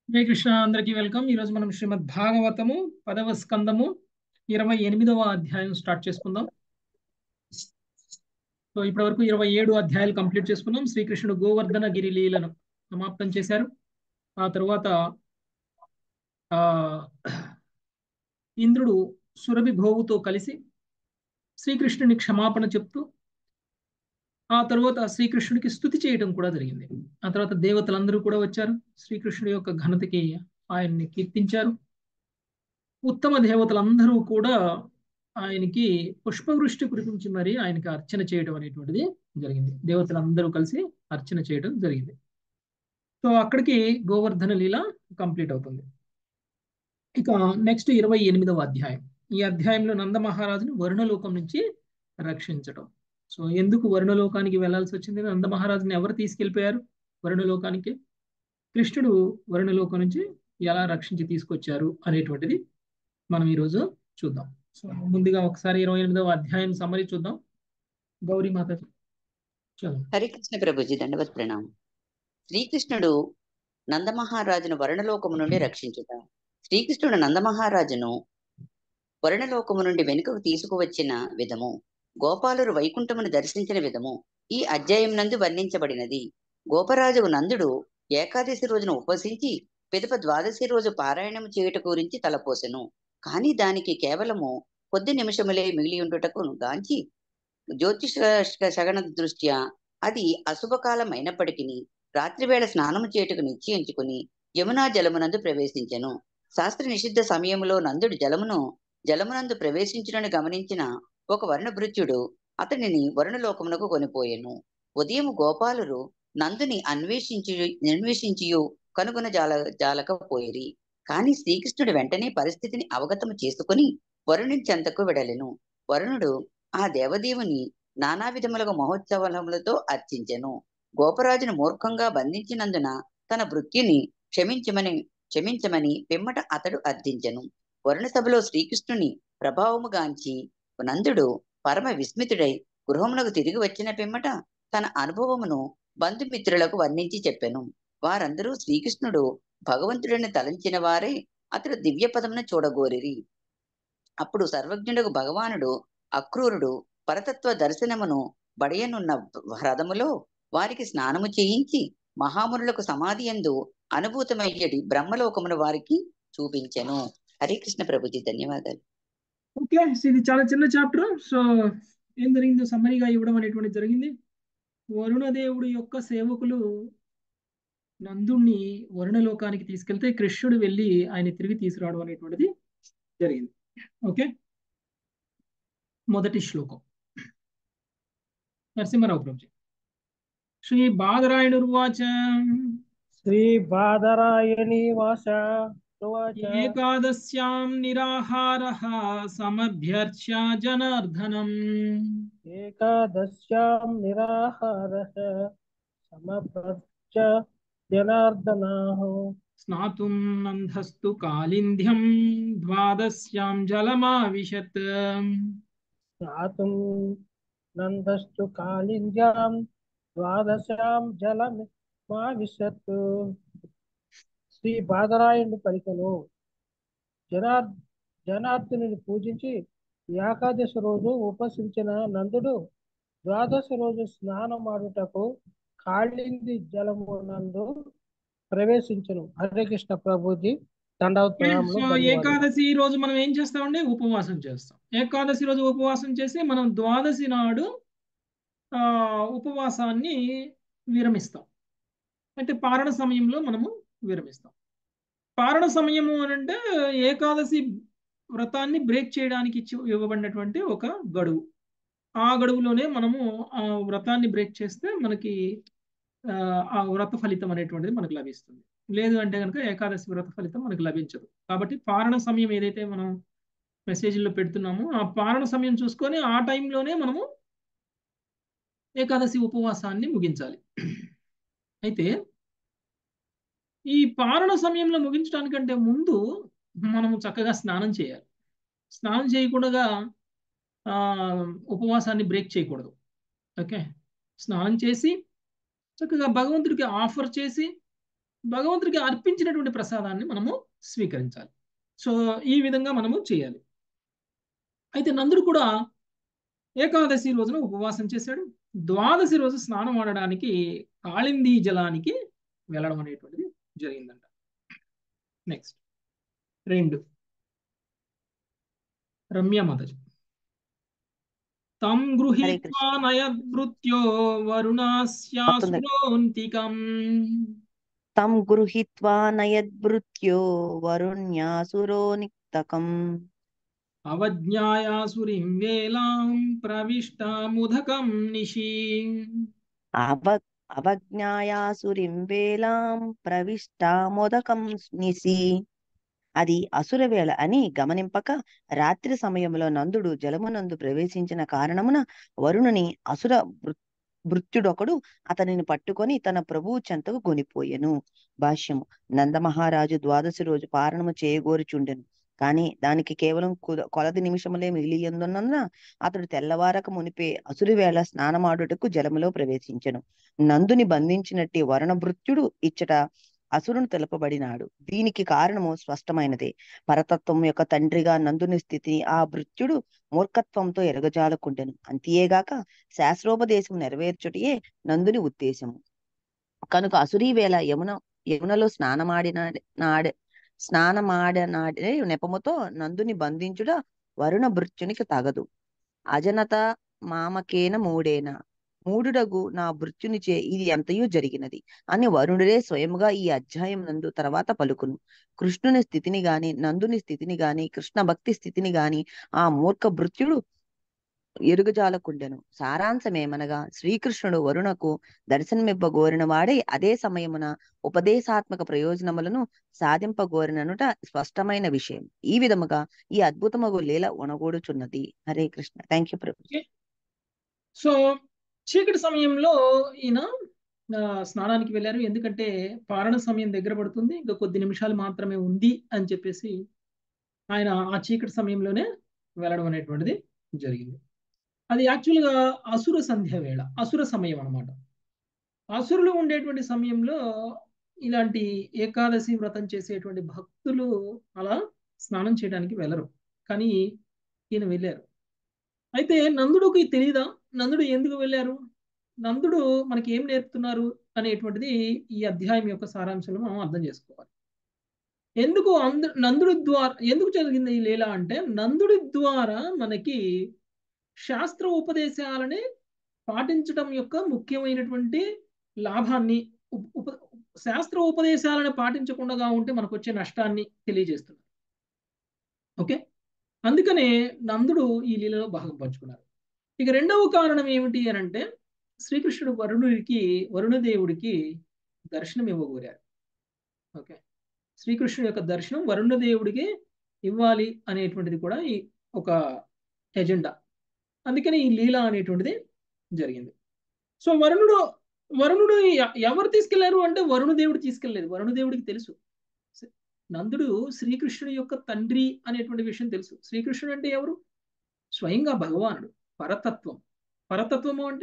జై కృష్ణ అందరికీ వెల్కమ్. ఈరోజు మనం శ్రీమద్ భాగవతము 10వ స్కందము 28వ అధ్యాయం స్టార్ట్ చేసుకుందాం. సో ఇప్పటి వరకు 27 అధ్యాయాలు కంప్లీట్ చేసుకున్నాం. శ్రీకృష్ణుడు గోవర్ధన గిరి లీలను సమాప్తం చేశారు. ఆ తర్వాత ఆ ఇంద్రుడు సురభి గోవుతో కలిసి శ్రీకృష్ణుని క్షమాపణ చెప్తూ ఆ తర్వాత శ్రీకృష్ణుడికి స్తుతి చేయడం కూడా జరిగింది. ఆ తర్వాత దేవతలందరూ కూడా వచ్చారు. శ్రీకృష్ణుడి యొక్క ఘనతకి ఆయన్ని కీర్తించారు. ఉత్తమ దేవతలందరూ కూడా ఆయనకి పుష్పవృష్టి కురిపించి మరి ఆయనకి అర్చన చేయడం అనేటువంటిది జరిగింది. దేవతలందరూ కలిసి అర్చన చేయడం జరిగింది. సో అక్కడికి గోవర్ధన లీల కంప్లీట్ అవుతుంది. ఇక నెక్స్ట్ 28వ అధ్యాయం. ఈ అధ్యాయంలో నంద మహారాజుని వరుణలోకం నుంచి రక్షించడం. సో ఎందుకు వరుణలోకానికి వెళ్లాల్సి వచ్చింది? నంద మహారాజుని ఎవరు తీసుకెళ్లిపోయారు వరుణలోకానికి? కృష్ణుడు వరుణలోకం నుంచి ఎలా రక్షించి తీసుకొచ్చారు అనేటువంటిది మనం ఈరోజు చూద్దాం. సో ముందుగా ఒకసారి 28వ అధ్యాయం సమ్మరి చూద్దాం. గౌరీ మాత చదువు. హరికృష్ణ ప్రభుజీ దండవత్ ప్రణామం. శ్రీకృష్ణుడు నందమహారాజును వరుణలోకము నుండి రక్షించుట. శ్రీకృష్ణుడు నందమహారాజును వరుణలోకము నుండి వెనుకకు తీసుకువచ్చిన విధము, గోపాలురు వైకుంఠమును దర్శించిన విధము ఈ అధ్యాయం నందు వర్ణించబడినది. గోపరాజు నందుడు ఏకాదశి రోజున ఉపవసించి పిదప ద్వాదశి రోజు పారాయణము చేయుట గురించి తలపోసెను. కాని దానికి కేవలము కొద్ది నిమిషములే మిగిలి ఉండుటకు గాంచి జ్యోతిష శగన దృష్ట్యా అది అశుభకాలం అయినప్పటికీ రాత్రివేళ స్నానము చేయుటకు నిశ్చయించుకుని యమునా జలమునందు ప్రవేశించెను. శాస్త్ర నిషిద్ధ సమయంలో నందుడు జలమునందు ప్రవేశించునని గమనించిన ఒక వర్ణభృత్యుడు అతనిని వరుణలోకమునకు కొనిపోయెను. ఉదయం గోపాలురు నందుని అన్వేషించియు కనుగొన జాలకపోయిరి. కాని శ్రీకృష్ణుడు వెంటనే పరిస్థితిని అవగతము చేసుకుని వరుణుని చెంతకు వెడలెను. వరుణుడు ఆ దేవదేవుని నానా విధములుగా మహోత్సవములతో అర్చించెను. గోపరాజును మూర్ఖంగా బంధించినందున తన భృత్యుని క్షమించమని పిమ్మట అతడు అర్థించెను. వరుణ సభలో శ్రీకృష్ణుని ప్రభావము గాంచి నందుడు పరమ విస్మితుడై గృహమునకు తిరిగి వచ్చిన పిమ్మట తన అనుభవమును బంధుమిత్రులకు వర్ణించి చెప్పెను. వారందరూ శ్రీకృష్ణుడు భగవంతుడిని తలంచిన వారే అతడు దివ్య పదమును చూడగోరిరి. అప్పుడు సర్వజ్ఞుడు భగవానుడు అక్రూరుడు పరతత్వ దర్శనమును బడయనున్న హ్రదములో వారికి స్నానము చేయించి మహామునులకు సమాధి యందు అనుభూతమయ్యడి బ్రహ్మలోకమును వారికి చూపించెను. హరికృష్ణ ప్రభుజీ ధన్యవాదాలు. ఓకే, ఇది చాలా చిన్న చాప్టర్. సో ఏం జరిగిందో సమ్మరీగా ఇవ్వడం అనేటువంటి జరిగింది. వరుణదేవుడి యొక్క సేవకులు నందుణ్ణి వరుణలోకానికి తీసుకెళ్తే కృష్ణుడు వెళ్ళి ఆయన తిరిగి తీసుకురావడం అనేటువంటిది జరిగింది. ఓకే, మొదటి శ్లోకం. నరసింహరావు ప్రభుజీ. శ్రీ బాదరాయణుర్వాచ శ్రీ బాదరాయణి వాస ఏకాదశ్యాం నిరాహారః సమభ్యర్చ్య జనార్దనం. ఏకాదశ్యాం నిరాహారః సమభ్యర్చ్య జనార్దనః. స్నాతుం నందస్తు కాళింద్యం ద్వాదశ్యాం జలమావిశత్. స్నాతుం నందస్తు కాళింద్యాం ద్వాదశాం జలమావిశత్. శ్రీ బాదరాయణుడు పలికను. జనార్దనుని పూజించి ఏకాదశి రోజు ఉపసించిన నందుడు ద్వాదశి రోజు స్నానమాడుటకు కాళింది జలము నందు ప్రవేశించను. హరే కృష్ణ ప్రభుజీ దండవత్ ప్రణామములు. సో ఏకాదశి రోజు మనం ఏం చేస్తామండి? ఉపవాసం చేస్తాం. ఏకాదశి రోజు ఉపవాసం చేసి మనం ద్వాదశి నాడు ఉపవాసాన్ని విరమిస్తాం. అంటే పారణ సమయంలో మనము విరమిస్తాం. పారణ సమయము అని అంటే ఏకాదశి వ్రతాన్ని బ్రేక్ చేయడానికి ఇవ్వబడినటువంటి ఒక గడువు. ఆ గడువులోనే మనము ఆ వ్రతాన్ని బ్రేక్ చేస్తే మనకి ఆ వ్రత ఫలితం అనేటువంటిది మనకు లభిస్తుంది. లేదు అంటే కనుక ఏకాదశి వ్రత ఫలితం మనకు లభించదు. కాబట్టి పారణ సమయం ఏదైతే మనం మెసేజ్లో పెడుతున్నామో ఆ పారణ సమయం చూసుకొని ఆ టైంలోనే మనము ఏకాదశి ఉపవాసాన్ని ముగించాలి. అయితే ఈ పారణ సమయంలో ముగించడానికంటే ముందు మనము చక్కగా స్నానం చేయాలి. స్నానం చేయకుండా ఉపవాసాన్ని బ్రేక్ చేయకూడదు. ఓకే, స్నానం చేసి చక్కగా భగవంతుడికి ఆఫర్ చేసి భగవంతుడికి అర్పించినటువంటి ప్రసాదాన్ని మనము స్వీకరించాలి. సో ఈ విధంగా మనము చేయాలి. అయితే నందుడు కూడా ఏకాదశి రోజున ఉపవాసం చేశాడు. ద్వాదశి రోజు స్నానం ఆడడానికి కాళిందీ జలానికి వెళ్ళడం అనేటువంటిది జరిగిందంట. నెక్స్ట్ 2 రమ్యమదజ తం హరే గృహీత్వా కృష్ణ. నయద్భృత్యో మొత్తం వరుణాస్యాసురోంతికం తం గృహీత్వా నయద్భృత్యో వరుణ్యాసురోనిక్తకం అవజ్ఞాయాసురిం వేలాం ప్రవిష్టాముదకం నిశి. అవజ్ఞాయాసురిం వేలాం ప్రవిష్టామోదకం నిసి. అది అసుర వేళ అని గమనింపక రాత్రి సమయంలో నందుడు జలమునందు ప్రవేశించిన కారణమున వరుణుని అసుర భృత్యుడొకడు అతనిని పట్టుకొని తన ప్రభువు చెంతకు కొనిపోయెను. భాష్యము. నందమహారాజు ద్వాదశి రోజు పారణము చేయగోరుచుండెను. కాని దానికి కేవలం కొలది నిమిషములే మిగిలియందున్నందున అతడు తెల్లవారక మునిపే అసురు వేళ స్నానమాడుటకు జలములో ప్రవేశించెను. నందుని బంధించినట్టి వరుణభృత్యుడు ఇచ్చట అసురును తెలుపబడినాడు. దీనికి కారణము స్పష్టమైనదే. పరతత్వం యొక్క తండ్రిగా నందుని స్థితిని ఆ భృత్యుడు మూర్ఖత్వంతో ఎరగజాలకుండెను. అంతేగాక శాస్త్రోపదేశం నెరవేర్చుటయే నందుని ఉద్దేశము. కనుక అసురీ వేళ యమునలో స్నానమాడనాడే నెపముతో నందుని బంధించుట వరుణ భృత్యునికి తగదు. అజనత మామకేన మూడుడగు నా భృత్యునిచే ఇది ఎంతయూ జరిగినది అని వరుణుడే స్వయముగా ఈ అధ్యాయం నందు తర్వాత పలుకును. కృష్ణుని స్థితిని గాని నందుని స్థితిని గాని కృష్ణ భక్తి స్థితిని గాని ఆ మూర్ఖ భృత్యుడు ఎరుగజాలకుండెను. సారాంశమేమనగా శ్రీకృష్ణుడు వరుణకు దర్శనమివ్వగోరిన వాడే అదే సమయమున ఉపదేశాత్మక ప్రయోజనములను సాధింపగోరిననుట స్పష్టమైన విషయం. ఈ విధముగా ఈ అద్భుతమగు లీల ఉనగూడుచున్నది. హరే కృష్ణ. థ్యాంక్ యూ ప్రభు. సో చీకటి సమయంలో ఈయన స్నానానికి వెళ్ళారు. ఎందుకంటే పారణ సమయం దగ్గర పడుతుంది, ఇంకా కొద్ది నిమిషాలు మాత్రమే ఉంది అని చెప్పేసి ఆయన ఆ చీకటి సమయంలోనే వెళ్ళడం అనేటువంటిది జరిగింది. అది యాక్చువల్గా అసుర సంధ్య వేళ, అసుర సమయం అన్నమాట. అసురులు ఉండేటువంటి సమయంలో ఇలాంటి ఏకాదశి వ్రతం చేసేటువంటి భక్తులు అలా స్నానం చేయడానికి వెళ్ళరు, కానీ ఈయన వెళ్ళారు. అయితే నందుడికి తెలియదా నందుడు ఎందుకు వెళ్ళారు, నందుడు మనకి ఏం నేర్పుతున్నారు అనేటువంటిది ఈ అధ్యాయం యొక్క సారాంశంలో మనం అర్థం చేసుకోవాలి. నందుడి ద్వారా ఎందుకు జరిగింది ఈ లీల అంటే, నందుడి ద్వారా మనకి శాస్త్ర ఉపదేశాలని పాటించడం యొక్క ముఖ్యమైనటువంటి లాభాన్ని, శాస్త్ర ఉపదేశాలను పాటించకుండా ఉంటే మనకు వచ్చే నష్టాన్ని తెలియజేస్తున్నారు. ఓకే, అందుకనే నందుడు ఈ లీలలో భాగం పంచుకున్నారు. ఇక రెండవ కారణం ఏమిటి అని అంటే, శ్రీకృష్ణుడు వరుణదేవుడికి దర్శనం ఇవ్వగోరారు. ఓకే, శ్రీకృష్ణుడి యొక్క దర్శనం వరుణదేవుడికి ఇవ్వాలి అనేటువంటిది కూడా ఈ ఒక ఎజెండా. అందుకని ఈ లీల అనేటువంటిది జరిగింది. సో వరుణుడు ఎవరు తీసుకెళ్లారు అంటే వరుణదేవుడు తీసుకెళ్లేదు. వరుణదేవుడికి తెలుసు నందుడు శ్రీకృష్ణుడి యొక్క తండ్రి అనేటువంటి విషయం తెలుసు. శ్రీకృష్ణుడు అంటే ఎవరు? స్వయంగా భగవానుడు, పరతత్వం. పరతత్వము అంటే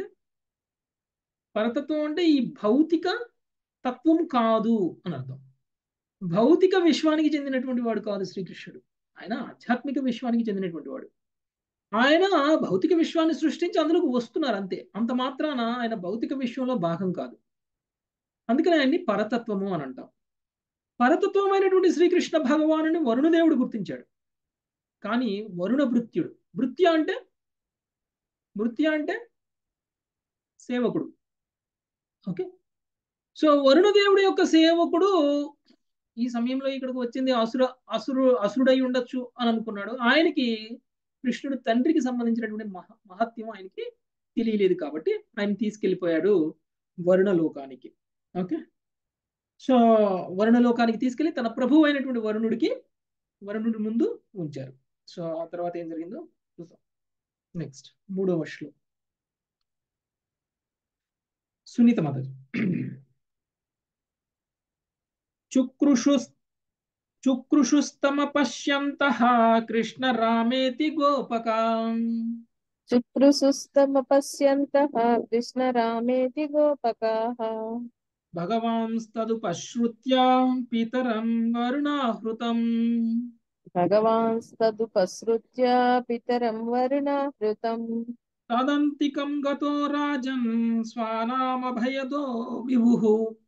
ఈ భౌతిక తత్వం కాదు అని అర్థం. భౌతిక విశ్వానికి చెందినటువంటి వాడు కాదు శ్రీకృష్ణుడు. ఆయన ఆధ్యాత్మిక విశ్వానికి చెందినటువంటి వాడు. ఆయన భౌతిక విశ్వాన్ని సృష్టించి అందులోకి వస్తున్నారు అంతే. అంత మాత్రాన ఆయన భౌతిక విశ్వంలో భాగం కాదు. అందుకని ఆయన్ని పరతత్వము అని అంటాం. పరతత్వమైనటువంటి శ్రీకృష్ణ భగవానుని వరుణదేవుడు గుర్తించాడు. కానీ వరుణ భృత్యుడు, భృత్య అంటే సేవకుడు. ఓకే, సో వరుణదేవుడి యొక్క సేవకుడు ఈ సమయంలో ఇక్కడికి వచ్చింది అసురుడై ఉండొచ్చు అని అనుకున్నాడు. ఆయనకి కృష్ణుడు తండ్రికి సంబంధించినటువంటి మహత్యం ఆయనకి తెలియలేదు కాబట్టి ఆయన తీసుకెళ్లిపోయాడు వరుణలోకానికి. ఓకే, సో వరుణలోకానికి తీసుకెళ్లి తన ప్రభువు అయినటువంటి వరుణుడి ముందు ఉంచారు. సో ఆ తర్వాత ఏం జరిగిందో చూద్దాం. నెక్స్ట్ 3వ శ్లోకం. సునీత మాతాజీ. చుక్రుషుస్తమ పశ్యంతః కృష్ణ రామేతి గోపకాం. చుక్రుషుస్తమ పశ్యంతః కృష్ణ రామేతి గోపకాః. భగవాంస్తదుపశ్రుత్య పితరం వరుణాహృతం భగవాంస్తదుపసృత్య పితరం వరుణాహృతం తదంతికం గతో రాజన్ స్వానామభయదో విభుః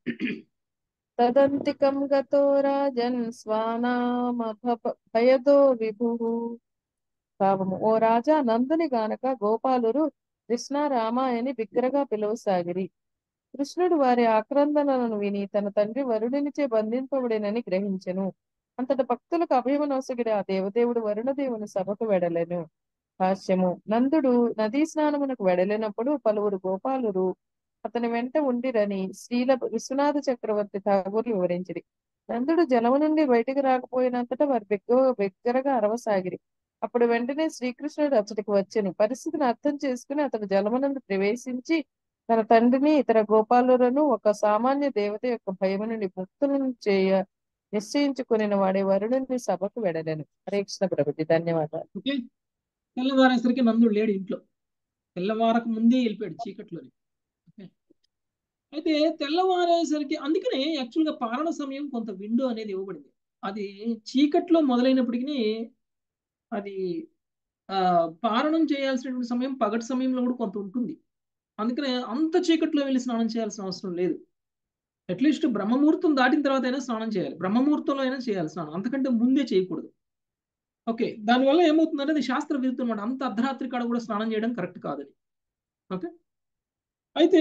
తదంతికం గతో రాజన్ స్వానామభయదో విభుః. భావము: ఓ రాజా, నందుని గానక గోపాలురు కృష్ణ రామ అని బిగ్గరగా పిలువసాగిరి. కృష్ణుడు వారి ఆక్రందనలను విని తన తండ్రి వరుణునిచే బంధింపబడినని గ్రహించెను. అంతట భక్తులకు అభయమనొసగిడి ఆ దేవదేవుడు వరుణదేవుని సభకు వెడలెను. భాష్యము: నందుడు నదీ స్నానమునకు వెడలినప్పుడు పలువురు గోపాలురు అతని వెంట ఉండిరని శ్రీల విశ్వనాథ చక్రవర్తి ఠాగూర్లు వివరించిరి. నందుడు జలము నుండి బయటికి రాకపోయినంతటా వారు బిగ్గరగా అరవసాగిరి. అప్పుడు వెంటనే శ్రీకృష్ణుడు అతడికి వచ్చెను. పరిస్థితిని అర్థం చేసుకుని అతడు జలమునందు ప్రవేశించి తన తండ్రిని ఇతర గోపాలులను ఒక సామాన్య దేవత యొక్క భయము నుండి ముక్తులను చేయ నిశ్చయించుకుని వాడే వరుణుని సభకు వెడలేను. హరే కృష్ణ ప్రభుజీ, ధన్యవాదాలు. ఓకే. తెల్లవారేసరికి నందుడు లేడు ఇంట్లో. తెల్లవారకు ముందే వెళ్ళిపోయాడు చీకట్లోని. ఓకే. అయితే తెల్లవారేసరికి అందుకనే యాక్చువల్గా పాలన సమయం కొంత విండో అనేది ఇవ్వబడింది. అది చీకట్లో మొదలైనప్పటికీ అది పారణం చేయాల్సినటువంటి సమయం పగటి సమయంలో కూడా కొంత ఉంటుంది. అందుకనే అంత చీకట్లో వెళ్ళి స్నానం చేయాల్సిన అవసరం లేదు. అట్లీస్ట్ బ్రహ్మముహూర్తం దాటిన తర్వాత అయినా స్నానం చేయాలి. బ్రహ్మముహూర్తంలో అయినా చేయాలి స్నానం, అంతకంటే ముందే చేయకూడదు. ఓకే. దానివల్ల ఏమవుతుందంటే అది శాస్త్ర విరుద్ధం అన్నమాట. అంత అర్ధరాత్రి కాడ కూడా స్నానం చేయడం కరెక్ట్ కాదని. ఓకే. అయితే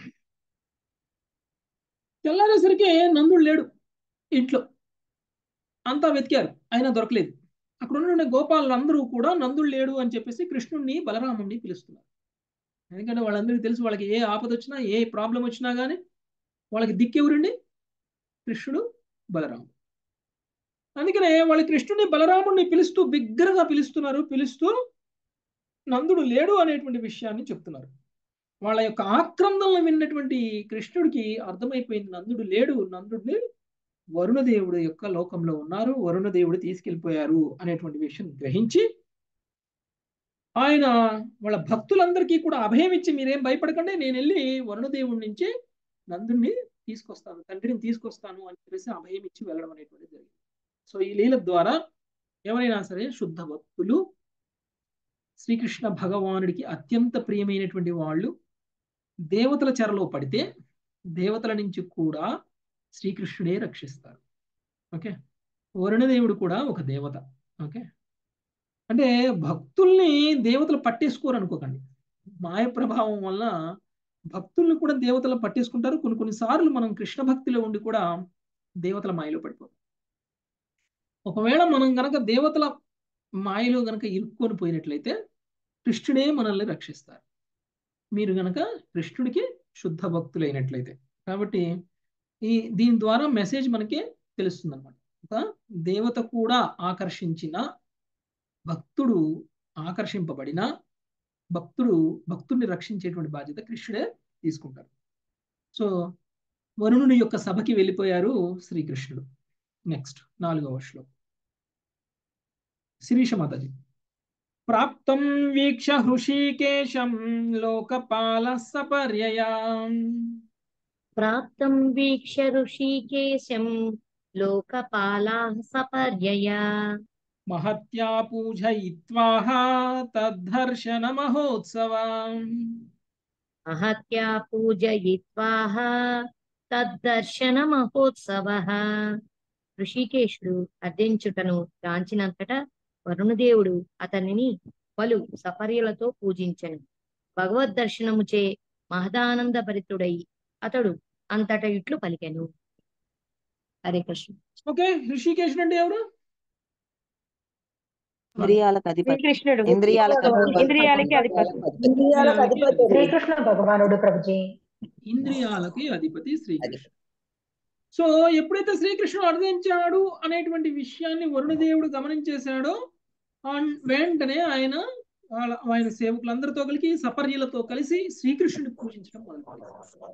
తెల్లారేసరికి నందుడు లేడు ఇంట్లో. అంతా వెతికారు, అయినా దొరకలేదు. అక్కడ ఉన్న గోపాలు అందరూ కూడా నందుడు లేడు అని చెప్పేసి కృష్ణుడిని బలరాముడిని పిలుస్తున్నారు. ఎందుకంటే వాళ్ళందరికీ తెలుసు, వాళ్ళకి ఏ ఆపద వచ్చినా ఏ ప్రాబ్లం వచ్చినా కానీ వాళ్ళకి దిక్కెవరండి? కృష్ణుడు, బలరాముడు. అందుకనే వాళ్ళు కృష్ణుడిని బలరాముడిని పిలుస్తూ బిగ్గరగా పిలుస్తున్నారు. పిలుస్తూ నందుడు లేడు అనేటువంటి విషయాన్ని చెప్తున్నారు. వాళ్ళ యొక్క ఆక్రందనలు విన్నటువంటి కృష్ణుడికి అర్థమైపోయింది, నందుడు లేడు, నందుడిని వరుణదేవుడు యొక్క లోకంలో ఉన్నారు, వరుణదేవుడు తీసుకెళ్లిపోయారు అనేటువంటి విషయం గ్రహించి ఆయన వాళ్ళ భక్తులందరికీ కూడా అభయం ఇచ్చి, మీరేం భయపడకండి, నేను వెళ్ళి వరుణదేవుడి నుంచి నందుడిని తీసుకొస్తాను, తండ్రిని తీసుకొస్తాను అని చెప్పేసి అభయం ఇచ్చి వెళ్ళడం అనేటువంటిది జరిగింది. సో ఈ లీల ద్వారా ఎవరైనా సరే శుద్ధ భక్తులు, శ్రీకృష్ణ భగవానుడికి అత్యంత ప్రియమైనటువంటి వాళ్ళు దేవతల చెరలో పడితే దేవతల నుంచి కూడా శ్రీకృష్ణుడే రక్షిస్తారు. ఓకే. వరుణదేవుడు కూడా ఒక దేవత. ఓకే. అంటే భక్తుల్ని దేవతలు పట్టేసుకోరు అనుకోకండి. మాయ ప్రభావం వల్ల భక్తుల్ని కూడా దేవతలు పట్టేసుకుంటారు. కొన్నిసార్లు మనం కృష్ణ భక్తిలో ఉండి కూడా దేవతల మాయలో పడిపోతాం. ఒకవేళ మనం గనక దేవతల మాయలో గనక ఇరుక్కొని పోయినట్లయితే కృష్ణుడే మనల్ని రక్షిస్తారు, మీరు గనక కృష్ణుడికి శుద్ధ భక్తులైనట్లయితే. కాబట్టి దీని ద్వారా మెసేజ్ మనకి తెలుస్తుంది అనమాట. ఒక దేవత కూడా ఆకర్షించిన భక్తుడు, ఆకర్షింపబడిన భక్తుడిని రక్షించేటువంటి బాధ్యత కృష్ణుడే తీసుకుంటారు. సో వరుణుని యొక్క సభకి వెళ్ళిపోయారు శ్రీకృష్ణుడు. నెక్స్ట్ 4వ శ్లోకం. శిరీష మాతాజీ. ప్రాప్తం వీక్ష హృషీకేశం లోకపాల సపర్యయాం. ప్రాప్తం వీక్ష ఋషికేశం లోకపాలాః సపర్యయా. మహత్యా పూజయిత్వాః తద్దర్శన మహోత్సవం. మహత్యా పూజయిత్వాః తద్దర్శన మహోత్సవః. ఋషికేశుడు అర్థించుటను గాంచినంతటా వరుణదేవుడు అతనిని పలు సపర్యలతో పూజించెను. భగవద్దర్శనముచే మహదానంద భరితుడై అతడు అంతట ఇట్లు పలికెను. హరే కృష్ణ. ఓకే. ఋషికేశుడు అంటే ఎవరు? ఇంద్రియాలకు అధిపతి. శ్రీకృష్ణుడు ఇంద్రియాలకు ఇంద్రియాలకి అధిపతి. ఇంద్రియాలకు అధిపతి శ్రీకృష్ణ భగవానుడు ప్రభుజీ. ఇంద్రియాలకి అధిపతి శ్రీకృష్ణుడు. సో ఎప్పుడైతే శ్రీకృష్ణుడు అర్థించాడు అనేటువంటి విషయాన్ని వరుణదేవుడు గమనించేశాడో వెంటనే ఆయన సేవకులందరితో కలిసి సపర్యలతో కలిసి శ్రీకృష్ణుడిని పూజించడం మొదలుపెట్టారు.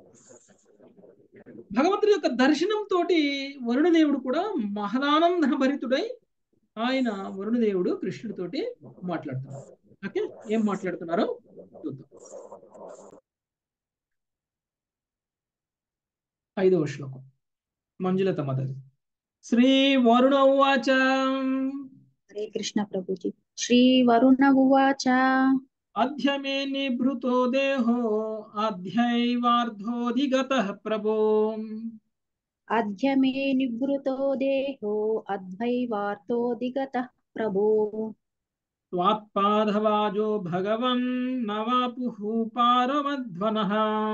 భగవంతుడి యొక్క దర్శనంతో వరుణదేవుడు కూడా మహదానంద భరితుడై ఆయన వరుణదేవుడు కృష్ణుడితోటి మాట్లాడుతున్నారు. ఓకే. ఏం మాట్లాడుతున్నారో చూద్దాం. 5వ శ్లోకం మంజులత మాతాజీ. శ్రీ వరుణ ఉవాచ హరే కృష్ణ ప్రభుజీ. శ్రీ వరుణ ఉవాచ అధ్య మే నిభృతో దేహో అధ్యైవార్ధోధిగతః ప్రభో అద్య మే నివృతో దేహో అద్వైవార్తోదిగతః ప్రభో త్వాత్పాదవాజో భగవన్ నవాపుః పారమధ్వనః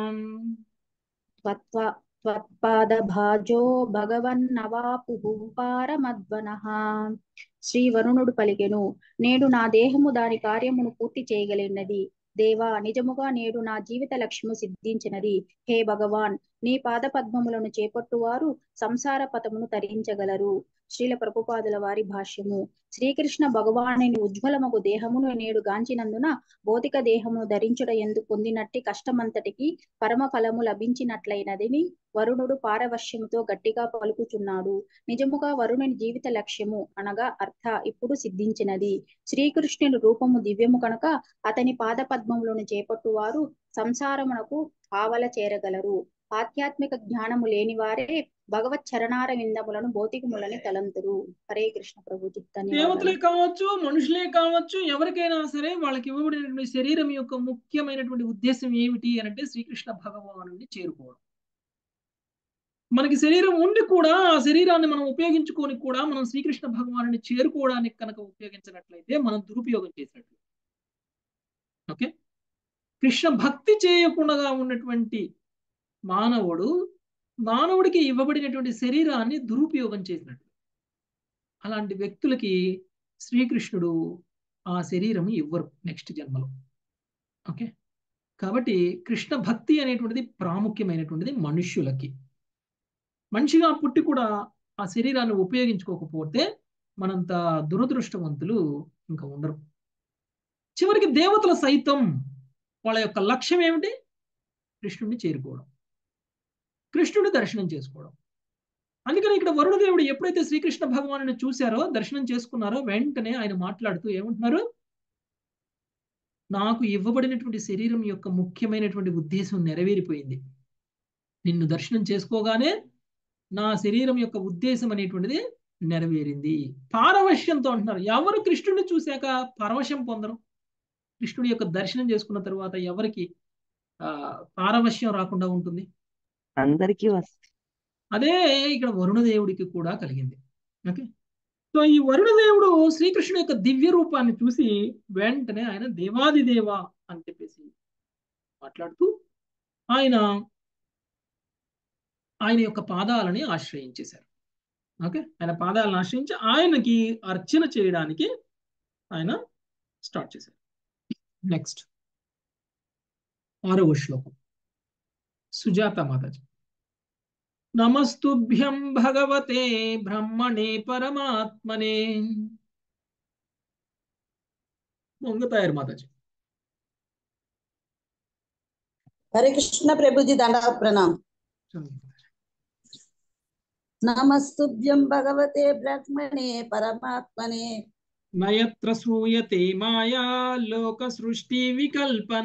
త్వత్పాదభాజో భగవన్నవాపుః పారమధ్వనః. శ్రీ వరుణుడు పలికెను, నేడు నా దేహము దాని కార్యమును పూర్తి చేయగలిగినది. దేవా, నిజముగా నేడు నా జీవిత లక్ష్యము సిద్ధించినది. హే భగవాన్, నీ పాద పద్మములను చేపట్టువారు సంసార పథమును తరించగలరు. శ్రీల ప్రభుపాదుల వారి భాష్యము. శ్రీకృష్ణ భగవానుని ఉజ్వలమగు దేహమును నేడు గాంచినందున భౌతిక దేహమును ధరించుట ఎందు పొందినట్టి కష్టమంతటికి పరమ ఫలము లభించినట్లయినదని వరుణుడు పారవశ్యముతో గట్టిగా పలుకుచున్నాడు. నిజముగా వరుణుని జీవిత లక్ష్యము అనగా అర్థ ఇప్పుడు సిద్ధించినది. శ్రీకృష్ణుని రూపము దివ్యము కనుక అతని పాద పద్మములను చేపట్టువారు సంసారమునకు ఆవల చేరగలరు. ఆధ్యాత్మిక జ్ఞానము లేని వారే భగవత్ చరణార విందములను భౌతికములని తలంతురు. హరే కృష్ణ ప్రభుజీ. దేవతలే ధన్యవాదాలు. కావచ్చు, మనుషులే కావచ్చు, ఎవరికైనా సరే వాళ్ళకి ఇవ్వబడినటువంటి శరీరం యొక్క ముఖ్యమైనటువంటి ఉద్దేశం ఏమిటి అంటే శ్రీకృష్ణ భగవానుని చేరుకోవడం. మనకి శరీరం ఉండి కూడా ఆ శరీరాన్ని మనం ఉపయోగించుకొని కూడా మనం శ్రీకృష్ణ భగవానుని చేరుకోవడానికి కనుక ఉపయోగించినట్లయితే మనం దురుపయోగం చేసినట్లు. ఓకే, కృష్ణ భక్తి చేయకుండా ఉన్నటువంటి మానవుడికి ఇవ్వబడినటువంటి శరీరాన్ని దురుపయోగం చేసినట్లు. అలాంటి వ్యక్తులకి శ్రీకృష్ణుడు ఆ శరీరం ఇవ్వరు నెక్స్ట్ జన్మలో. ఓకే, కాబట్టి కృష్ణ భక్తి అనేటువంటిది ప్రాముఖ్యమైనటువంటిది మనుష్యులకి. మనిషిగా పుట్టి కూడా ఆ శరీరాన్ని ఉపయోగించుకోకపోతే మనంత దురదృష్టవంతులు ఇంకా ఉండరు. చివరికి దేవతలు సైతం వాళ్ళ యొక్క లక్ష్యం ఏమిటి? కృష్ణుడిని చేరుకోవడం, కృష్ణుడి దర్శనం చేసుకోవడం. అందుకని ఇక్కడ వరుణదేవుడు ఎప్పుడైతే శ్రీకృష్ణ భగవాను చూశారో, దర్శనం చేసుకున్నారో, వెంటనే ఆయన మాట్లాడుతూ ఏమంటున్నారు? నాకు ఇవ్వబడినటువంటి శరీరం యొక్క ముఖ్యమైనటువంటి ఉద్దేశం నెరవేరిపోయింది. నిన్ను దర్శనం చేసుకోగానే నా శరీరం యొక్క ఉద్దేశం అనేటువంటిది నెరవేరింది. పారవశ్యంతో అంటున్నారు. ఎవరు కృష్ణుడిని చూశాక పరవశం పొందరు? కృష్ణుడి యొక్క దర్శనం చేసుకున్న తర్వాత ఎవరికి పారవశ్యం రాకుండా ఉంటుంది? అందరికీ వస్తుంది. అదే ఇక్కడ వరుణదేవుడికి కూడా కలిగింది. ఓకే, సో ఈ వరుణదేవుడు శ్రీకృష్ణుడి యొక్క దివ్య రూపాన్ని చూసి వెంటనే ఆయన దేవాదిదేవ అని చెప్పేసి మాట్లాడుతూ ఆయన యొక్క పాదాలని ఆశ్రయించేశారు. ఓకే, ఆయన పాదాలను ఆశ్రయించి ఆయనకి అర్చన చేయడానికి ఆయన స్టార్ట్ చేశారు. నెక్స్ట్ 6వ శ్లోకం సుజాత మాతాజీ. నమస్తుభ్యం భగవతే బ్రహ్మణే పరమాత్మనే. మంగతాయర్ మాతాజీ. హరే కృష్ణ ప్రభుజీ. దండ ప్రణామ్. నమస్తుభ్యం భగవతే బ్రహ్మణే పరమాత్మనే. నయత్ర శ్రూయతే మాయా లోక సృష్టి వికల్పన.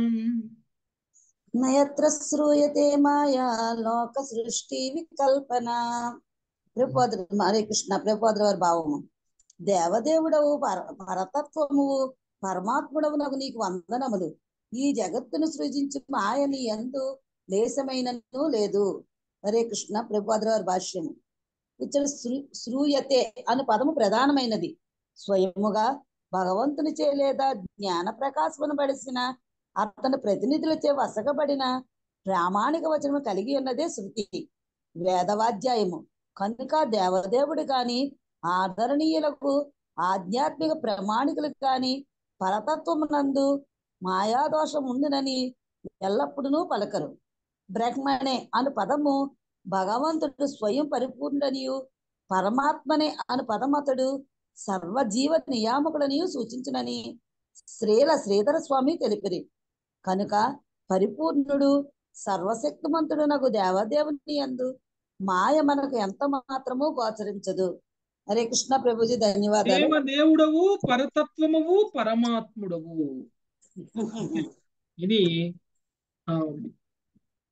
నయత్ర శ్రూయతే మాయా లోక సృష్టి వికల్పన. హరే కృష్ణ ప్రభుపాదుల వారి భావము. దేవదేవుడవు పరతత్వము పరమాత్ముడవు నాకు నీకు వందనములు. ఈ జగత్తును సృజించి మాయ నీ యందు లేశమైనను లేదు. హరే కృష్ణ ప్రభుపాదుల వారి భాష్యము. ఇక్కడ శ్రూయతే అను పదము ప్రధానమైనది. స్వయముగా భగవంతునిచే లేదా జ్ఞాన ప్రకాశమును బడిసిన అతని ప్రతినిధులచే వసగబడిన ప్రామాణిక వచనము కలిగి ఉన్నదే శృతి, వేదవాధ్యాయము. కనుక దేవదేవుడు కాని ఆదరణీయులకు ఆధ్యాత్మిక ప్రామాణికులకు కాని పరతత్వమునందు మాయాదోషం ఉండునని ఎల్లప్పుడూ పలకరు. బ్రహ్మణే అను పదము భగవంతుడు స్వయం పరిపూర్ణుడనియు, పరమాత్మనే అను పదమతడు సర్వజీవ నియామకుడనియు సూచించునని శ్రీధర స్వామి తెలిపిరి. కనుక పరిపూర్ణుడు సర్వశక్తిమంతుడు నగు దేవదేవుని యందు మాయ మనకు ఎంత మాత్రము గోచరించదు. హరే కృష్ణ ప్రభుజీ. ధన్యవాదాలు. దేవదేవుడవు, పరతత్వమువు, పరమాత్ముడవు. ఇది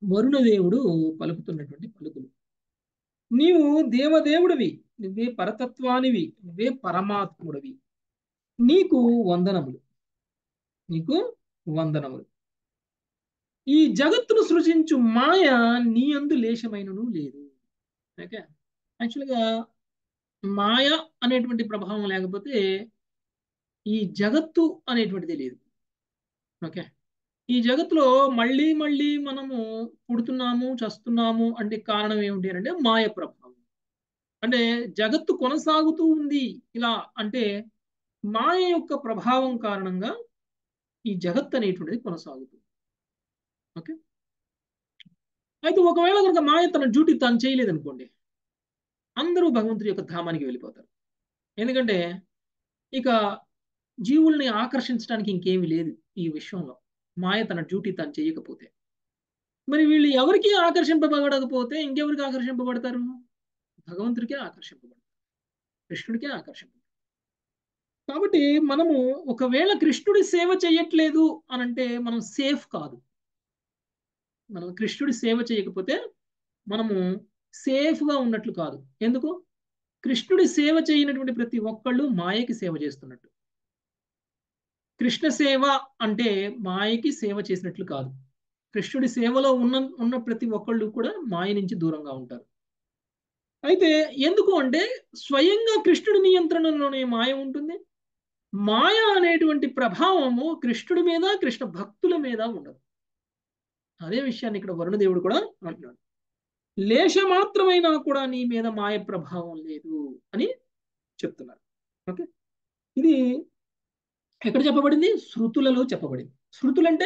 వరుణదేవుడు పలుకుతున్నటువంటి పలుకులు. నీవు దేవదేవుడివి, నువ్వే పరతత్వానివి, నువ్వే పరమాత్ముడివి, నీకు వందనములు, నీకు వందనములు. ఈ జగత్తును సృజించు మాయ నీ అందు లేశమైనను లేదు. ఓకే, యాక్చువల్గా మాయ అనేటువంటి ప్రభావం లేకపోతే ఈ జగత్తు అనేటువంటిది లేదు. ఓకే, ఈ జగత్తులో మళ్ళీ మళ్ళీ మనము పుడుతున్నాము, చస్తున్నాము అంటే కారణం ఏమిటి అంటే మాయ ప్రభావం. అంటే జగత్తు కొనసాగుతూ ఉంది ఇలా అంటే మాయ యొక్క ప్రభావం కారణంగా ఈ జగత్ అనేటువంటిది కొనసాగుతుంది. ఓకే, అయితే ఒకవేళ కనుక మాయ తన డ్యూటీ తాను చేయలేదనుకోండి, అందరూ భగవంతుడి యొక్క ధామానికి వెళ్ళిపోతారు. ఎందుకంటే ఇక జీవుల్ని ఆకర్షించడానికి ఇంకేమీ లేదు ఈ విశ్వంలో, మాయ తన డ్యూటీ తాను చేయకపోతే. మరి వీళ్ళు ఎవరికి ఆకర్షింపబడకపోతే ఇంకెవరికి ఆకర్షింపబడతారు? భగవంతుడికే ఆకర్షింపబడతారు, కృష్ణుడికే ఆకర్షింపబడతారు. కాబట్టి మనము ఒకవేళ కృష్ణుడి సేవ చేయట్లేదు అనంటే మనం సేఫ్ కాదు. మనం కృష్ణుడి సేవ చేయకపోతే మనము సేఫ్గా ఉన్నట్లు కాదు. ఎందుకు? కృష్ణుడి సేవ చేయనటువంటి ప్రతి ఒక్కళ్ళు మాయకి సేవ చేస్తున్నట్టు. కృష్ణ సేవ అంటే మాయకి సేవ చేసినట్లు కాదు. కృష్ణుడి సేవలో ఉన్న ప్రతి ఒక్కళ్ళు కూడా మాయ నుంచి దూరంగా ఉంటారు. అయితే ఎందుకు అంటే స్వయంగా కృష్ణుడి నియంత్రణలోనే మాయ ఉంటుంది. మాయ అనేటువంటి ప్రభావము కృష్ణుడి మీద, కృష్ణ భక్తుల మీద ఉండదు. అదే విషయాన్ని ఇక్కడ వరుణదేవుడు కూడా అంటున్నాడు. లేశ మాత్రమైనా కూడా నీ మీద మాయ ప్రభావం లేదు అని చెప్తున్నారు. ఓకే, ఇది ఎక్కడ చెప్పబడింది? శృతులలో చెప్పబడింది. శృతులంటే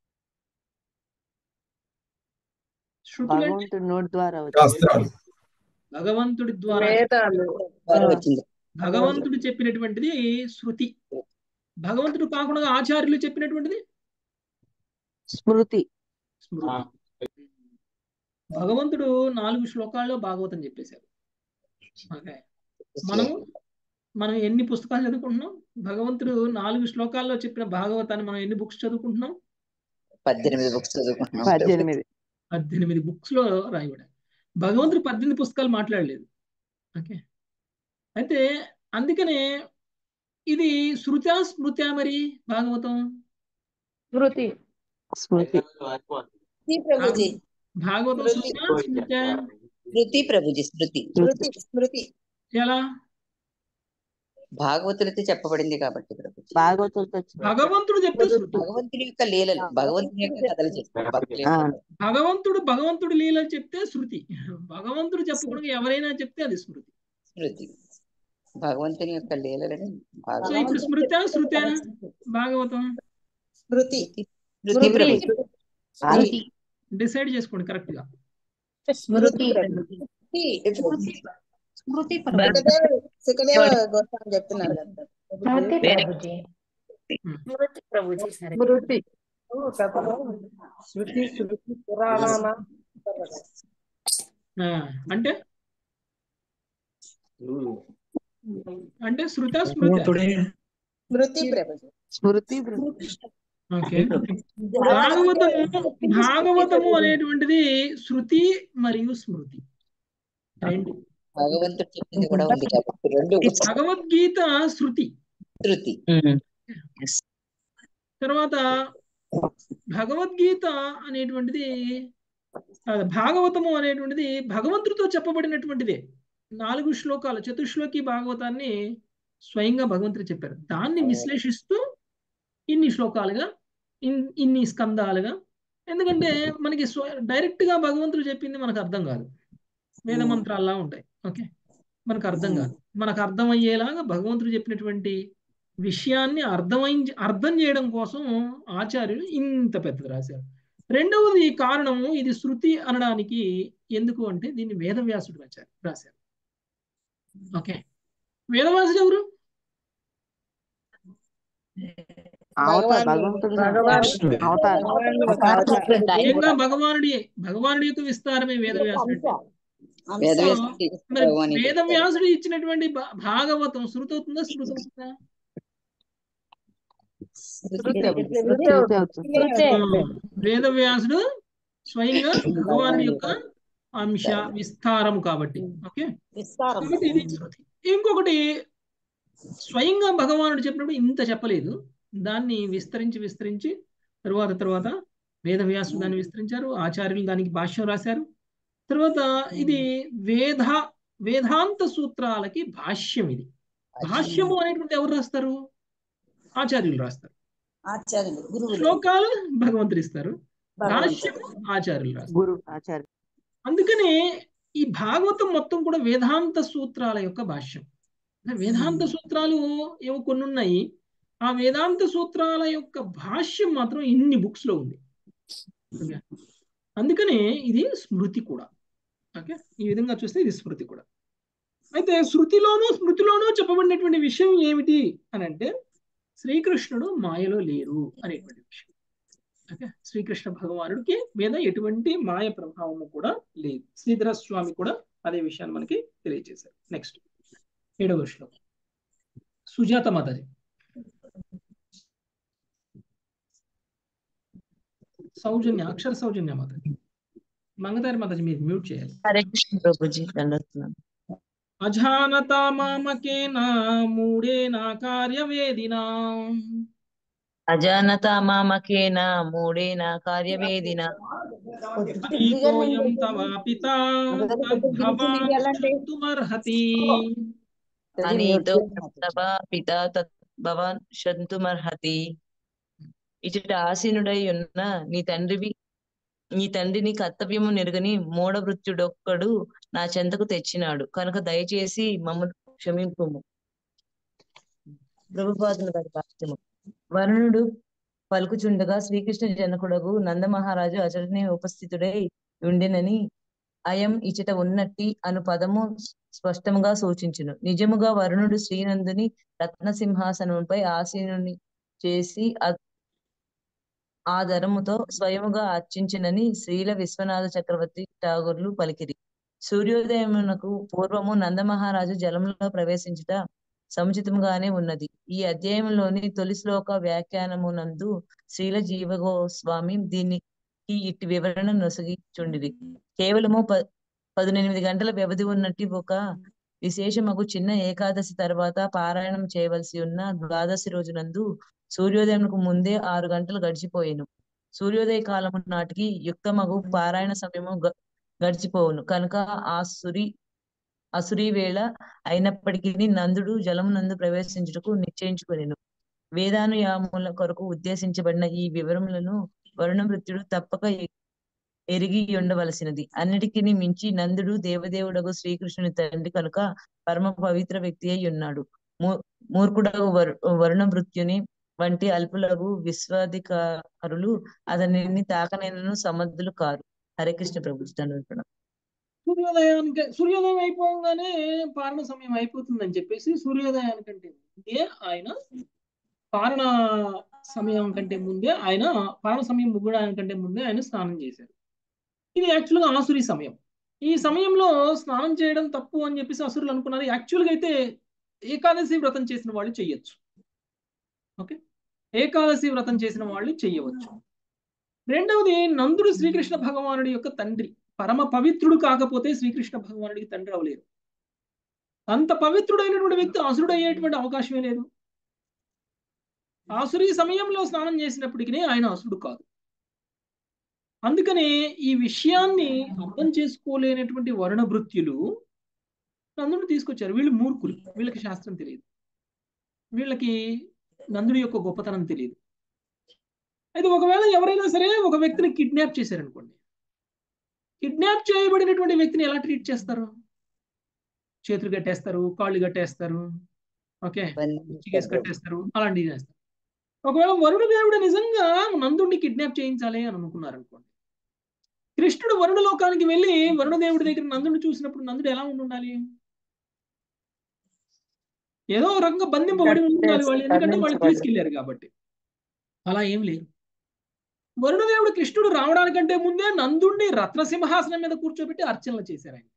భగవంతుడి నోటి ద్వారా భగవంతుడి ద్వారా భగవంతుడు చెప్పినటువంటిది శృతి. భగవంతుడు కాకుండా ఆచార్యులు చెప్పినటువంటిది స్మృతి. భగవంతుడు 4 శ్లోకాల్లో భాగవతం చెప్పేశారు. ఓకే, మనం ఎన్ని పుస్తకాలు చదువుకుంటున్నాం? భగవంతుడు 4 శ్లోకాల్లో చెప్పిన భాగవతాన్ని మనం ఎన్ని బుక్స్ చదువుకుంటున్నాం? 18 బుక్స్ చదువుకుంటున్నాం. 18 బుక్స్ లో రాయబడ. భగవంతుడు 18 పుస్తకాలు మాట్లాడలేదు. ఓకే, అయితే అందుకనే ఇది శృత్యా స్మృత్యా మరి భాగవతం? స్మృతి. భాగవతం శృత్యా స్మృత్యా? స్మృతి ప్రభుజీ, స్మృతి. ఎలా? భాగవతులతో చెప్పబడింది కాబట్టి ప్రభుజీ. భగవంతుడు చెప్తే శృతి. భగవంతుని యొక్క లీలలు, భగవంతుని యొక్క కథలు చెప్తారు. భగవంతుడు లీలలు చెప్తే శృతి. భగవంతుడు చెప్పకుండా ఎవరైనా చెప్తే అది స్మృతి. భగవంతుని యొక్క లీలలని సో ఇప్పుడు శృత్యా భాగవతం స్మృతి. డిసైడ్ చేసుకోండి కరెక్ట్ గా. స్మృతి. చెప్తున్నారు. అంటే శృత స్మృతి. ఓకే, భాగవతము అనేటువంటిది శృతి మరియు స్మృతి రెండు. భగవంతుడు చెప్పింది కూడా ఉంది కాబట్టి రెండు. భగవద్గీత శృతి. తర్వాత భగవద్గీత అనేటువంటిది, భాగవతము అనేటువంటిది భగవంతుడితో చెప్పబడినటువంటిదే. 4 శ్లోకాలు, చతుశ్లోకి భాగవతాన్ని స్వయంగా భగవంతుడు చెప్పారు. దాన్ని విశ్లేషిస్తూ ఇన్ని శ్లోకాలుగా, ఇన్ని స్కందాలుగా. ఎందుకంటే మనకి డైరెక్ట్ గా భగవంతుడు చెప్పింది మనకు అర్థం కాదు, వేద మంత్రాల్లా ఉంటాయి. ఓకే, మనకు అర్థం కాదు. మనకు అర్థమయ్యేలాగా భగవంతుడు చెప్పినటువంటి విషయాన్ని అర్థం చేయడం కోసం ఆచార్యులు ఇంత పెద్దది రాశారు. రెండవది కారణము, ఇది శృతి అనడానికి ఎందుకు అంటే దీన్ని వేదవ్యాసుడు రాశారు. ఓకే, వేదవ్యాసుడు ఎవరు? భగవానుడి యొక్క విస్తారమే వేదవ్యాసుడు. వేదవ్యాసుడు ఇచ్చినటువంటి భాగవతం శృతి అవుతుందా స్మృతి అవుతుందా? వేదవ్యాసుడు స్వయంగా భగవానుడి యొక్క అంశ విస్తారం కాబట్టి. ఓకే, విస్తారం. కాబట్టి ఇది శృతి. ఇంకొకటి, స్వయంగా భగవానుడు చెప్పినప్పుడు ఇంత చెప్పలేదు, దాన్ని విస్తరించి తర్వాత వేదవ్యాసుడు దాన్ని విస్తరించారు, ఆచార్యులు దానికి భాష్యం రాశారు. తర్వాత ఇది వేదాంత సూత్రాలకి భాష్యం. ఇది భాష్యము అనేటువంటి ఎవరు రాస్తారు? ఆచార్యులు రాస్తారు. ఆచార్యులు, గురువులు. శ్లోకాలు భగవంతుడు ఇస్తారు, భాష్యము ఆచార్యులు రాస్తారు. గురు ఆచార్య. అందుకనే ఈ భాగవతం మొత్తం కూడా వేదాంత సూత్రాల యొక్క భాష్యం. వేదాంత సూత్రాలు ఏవో కొన్ని ఉన్నాయి, ఆ వేదాంత సూత్రాల యొక్క భాష్యం మాత్రం ఇన్ని బుక్స్ లో ఉంది. అందుకనే ఇది స్మృతి కూడా. ఓకే, ఈ విధంగా చూస్తే ఇది స్మృతి కూడా. అయితే స్మృతిలోనూ చెప్పబడినటువంటి విషయం ఏమిటి అని అంటే, శ్రీకృష్ణుడు మాయలో లేరు అనేటువంటి విషయం. ఓకే, శ్రీకృష్ణ భగవానుడికి మీద ఎటువంటి మాయ ప్రభావము కూడా లేదు. శ్రీధర స్వామి కూడా అదే విషయాన్ని మనకి తెలియజేశారు. నెక్స్ట్ 7వ శ్లోకం, సుజాత మాతాజీ. అక్షర సౌజన్య మాతాజీ, మంగతారి మాతాజీ మీరు మ్యూట్ చేయాలి. హరే కృష్ణ ప్రభుజీ, దండస్తున్నాను. అజానతా మామకేనా మూఢేనా కార్యవేదినా అజానతా మామకేనా మూఢేనా కార్యవేదినా అతీతోయం తవా పితా తద్భవాన్ శంతుమర్హతి. అనీతో తవా పితా తద్భవాన్ శంతుమర్హతి. ఇచ్చట ఆసీనుడై ఉన్న నీ తండ్రిని కర్తవ్యము నెరుగని మూఢభృత్యుడొక్కడు నా చెంతకు తెచ్చినాడు కనుక దయచేసి మమ్మల్ని క్షమింపుము. ప్రభుపాదుల గారి భాష్యము. వరుణుడు పలుకుచుండగా శ్రీకృష్ణ జనకుడగు నందమహారాజు అచటనే ఉపస్థితుడై ఉండెనని అయం ఇచట ఉన్నట్టి అను పదము స్పష్టంగా సూచించును. నిజముగా వరుణుడు శ్రీనందుని రత్నసింహాసనంపై ఆసీనుని చేసి ఆదరముతో స్వయముగా అర్చించినని శ్రీల విశ్వనాథ చక్రవర్తి ఠాగూర్లు పలికిరి. సూర్యోదయమునకు పూర్వము నందమహారాజు జలంలో ప్రవేశించుట సముచితంగానే ఉన్నది. ఈ అధ్యాయంలోని తొలి శ్లోక వ్యాఖ్యానమునందు శ్రీల జీవగోస్వామి దీనికి ఇట్టి వివరణ నొసగిచుండిరి. కేవలము 18 గంటల వ్యవధి ఉన్నట్టు ఒక విశేషమగు చిన్న ఏకాదశి తర్వాత పారాయణం చేయవలసి ఉన్న ద్వాదశి రోజునందు సూర్యోదయంకు ముందే 6 గంటలు గడిచిపోయేను. సూర్యోదయ కాలము నాటికి యుక్తమగు పారాయణ సమయము గడిచిపోవును కనుక అసురీ వేళ అయినప్పటికీ నందుడు జలమునందు ప్రవేశించుటకు నిశ్చయించుకొనెను. వేదానుయాముల కొరకు ఉద్దేశించబడిన ఈ వివరములను వరుణభృత్యుడు తప్పక ఎరిగి ఉండవలసినది. అన్నిటికీ మించి నందుడు దేవదేవుడగు శ్రీకృష్ణుని తండ్రి కనుక పరమ పవిత్ర వ్యక్తి అయి ఉన్నాడు. మూర్ఖుడగు వరుణభృత్యుని వంటి అల్పులగు విశ్వాధికారులు అతనిని తాకనైనను సమర్థులు కారు. హరే కృష్ణ ప్రభు. సూర్యోదయం అయిపోగానే పారణ సమయం అయిపోతుందని చెప్పేసి సూర్యోదయానికంటే ముందే ఆయన పారణ సమయం కంటే ముందే ఆయన పారణ సమయం ముగ్గడానికంటే ముందే ఆయన స్నానం చేశారు. ఇది యాక్చువల్గా ఆసురీ సమయం. ఈ సమయంలో స్నానం చేయడం తప్పు అని చెప్పేసి అసురులు అనుకున్నారు. యాక్చువల్గా అయితే ఏకాదశి వ్రతం చేసిన వాళ్ళు చెయ్యొచ్చు. ఓకే, ఏకాదశి వ్రతం చేసిన వాళ్ళు చెయ్యవచ్చు. రెండవది, నందుడు శ్రీకృష్ణ భగవానుడి యొక్క తండ్రి, పరమ పవిత్రుడు కాకపోతే శ్రీకృష్ణ భగవానుడికి తండ్రి అవలేరు. అంత పవిత్రుడైనటువంటి వ్యక్తి అసురుడు అయ్యేటువంటి అవకాశమే లేదు. ఆసురీ సమయంలో స్నానం చేసినప్పటికీ ఆయన అసురుడు కాదు. అందుకనే ఈ విషయాన్ని అర్థం చేసుకోలేనటువంటి వర్ణభృత్యులు నందుడిని తీసుకొచ్చారు. వీళ్ళు మూర్ఖులు, వీళ్ళకి శాస్త్రం తెలియదు, వీళ్ళకి నందుడి యొక్క గొప్పతనం తెలియదు. అయితే ఒకవేళ ఎవరైనా సరే ఒక వ్యక్తిని కిడ్నాప్ చేశారనుకోండి, కిడ్నాప్ చేయబడినటువంటి వ్యక్తిని ఎలా ట్రీట్ చేస్తారు? చేతులు కట్టేస్తారు, కాళ్ళు కట్టేస్తారు, ఓకే, చికేసి కట్టేస్తారు, అలాంటివి చేస్తారు. ఒకవేళ వరుణ దేవుడు నిజంగా నందుడిని కిడ్నాప్ చేయించాలి అని అనుకున్నారు అనుకోండి, కృష్ణుడు వరుణ లోకానికి వెళ్ళి వరుణదేవుడి దగ్గర నందుడిని చూసినప్పుడు నందుడు ఎలా ఉండాలి? ఏదో రకంగా బంధింపబడి ఉండాలి వాళ్ళు, ఎందుకంటే వాళ్ళు తీసుకెళ్లారు కాబట్టి. అలా ఏం లేదు. వరుణదేవుడు కృష్ణుడు రావడానికంటే ముందే నందుడిని రత్నసింహాసనం మీద కూర్చోబెట్టి అర్చనలు చేశారు ఆయన.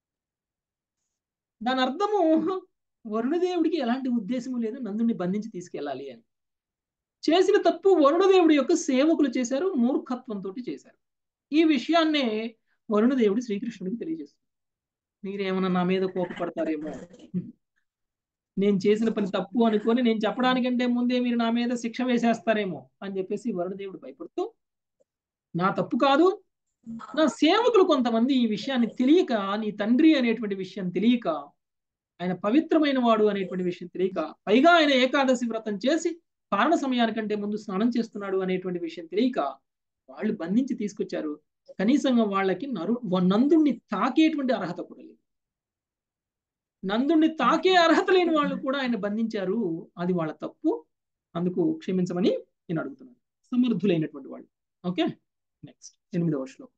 దాని అర్థము వరుణదేవుడికి ఎలాంటి ఉద్దేశము లేదు నందుడిని బంధించి తీసుకెళ్ళాలి అని. చేసిన తప్పు వరుణదేవుడి యొక్క సేవకులు చేశారు, మూర్ఖత్వంతో చేశారు. ఈ విషయాన్నే వరుణదేవుడు శ్రీకృష్ణుడికి తెలియజేస్తాడు. మీరేమన్నా నా మీద కోపపడతారేమో, నేను చేసిన పని తప్పు అనుకొని నేను చెప్పడానికంటే ముందే మీరు నా మీద శిక్ష వేసేస్తారేమో అని చెప్పేసి వరుణదేవుడు భయపడుతూ, నా తప్పు కాదు, నా సేవకులు కొంతమంది ఈ విషయాన్ని తెలియక, నీ తండ్రి అనేటువంటి విషయం తెలియక, ఆయన పవిత్రమైన వాడు అనేటువంటి విషయం తెలియక, పైగా ఆయన ఏకాదశి వ్రతం చేసి పారణ సమయానికంటే ముందు స్నానం చేస్తున్నాడు అనేటువంటి విషయం తెలియక వాళ్ళు బంధించి తీసుకొచ్చారు. కనీసంగా వాళ్ళకి నందుణ్ణి తాకేటువంటి అర్హత కూడా లేదు. నందుణ్ణి తాకే అర్హత లేని వాళ్ళు కూడా ఆయన బంధించారు. అది వాళ్ళ తప్పు, అందుకు క్షమించమని నేను అడుగుతున్నాను. సమర్థులైనటువంటి వాళ్ళు. ఓకే, నెక్స్ట్ 8వ శ్లోకం.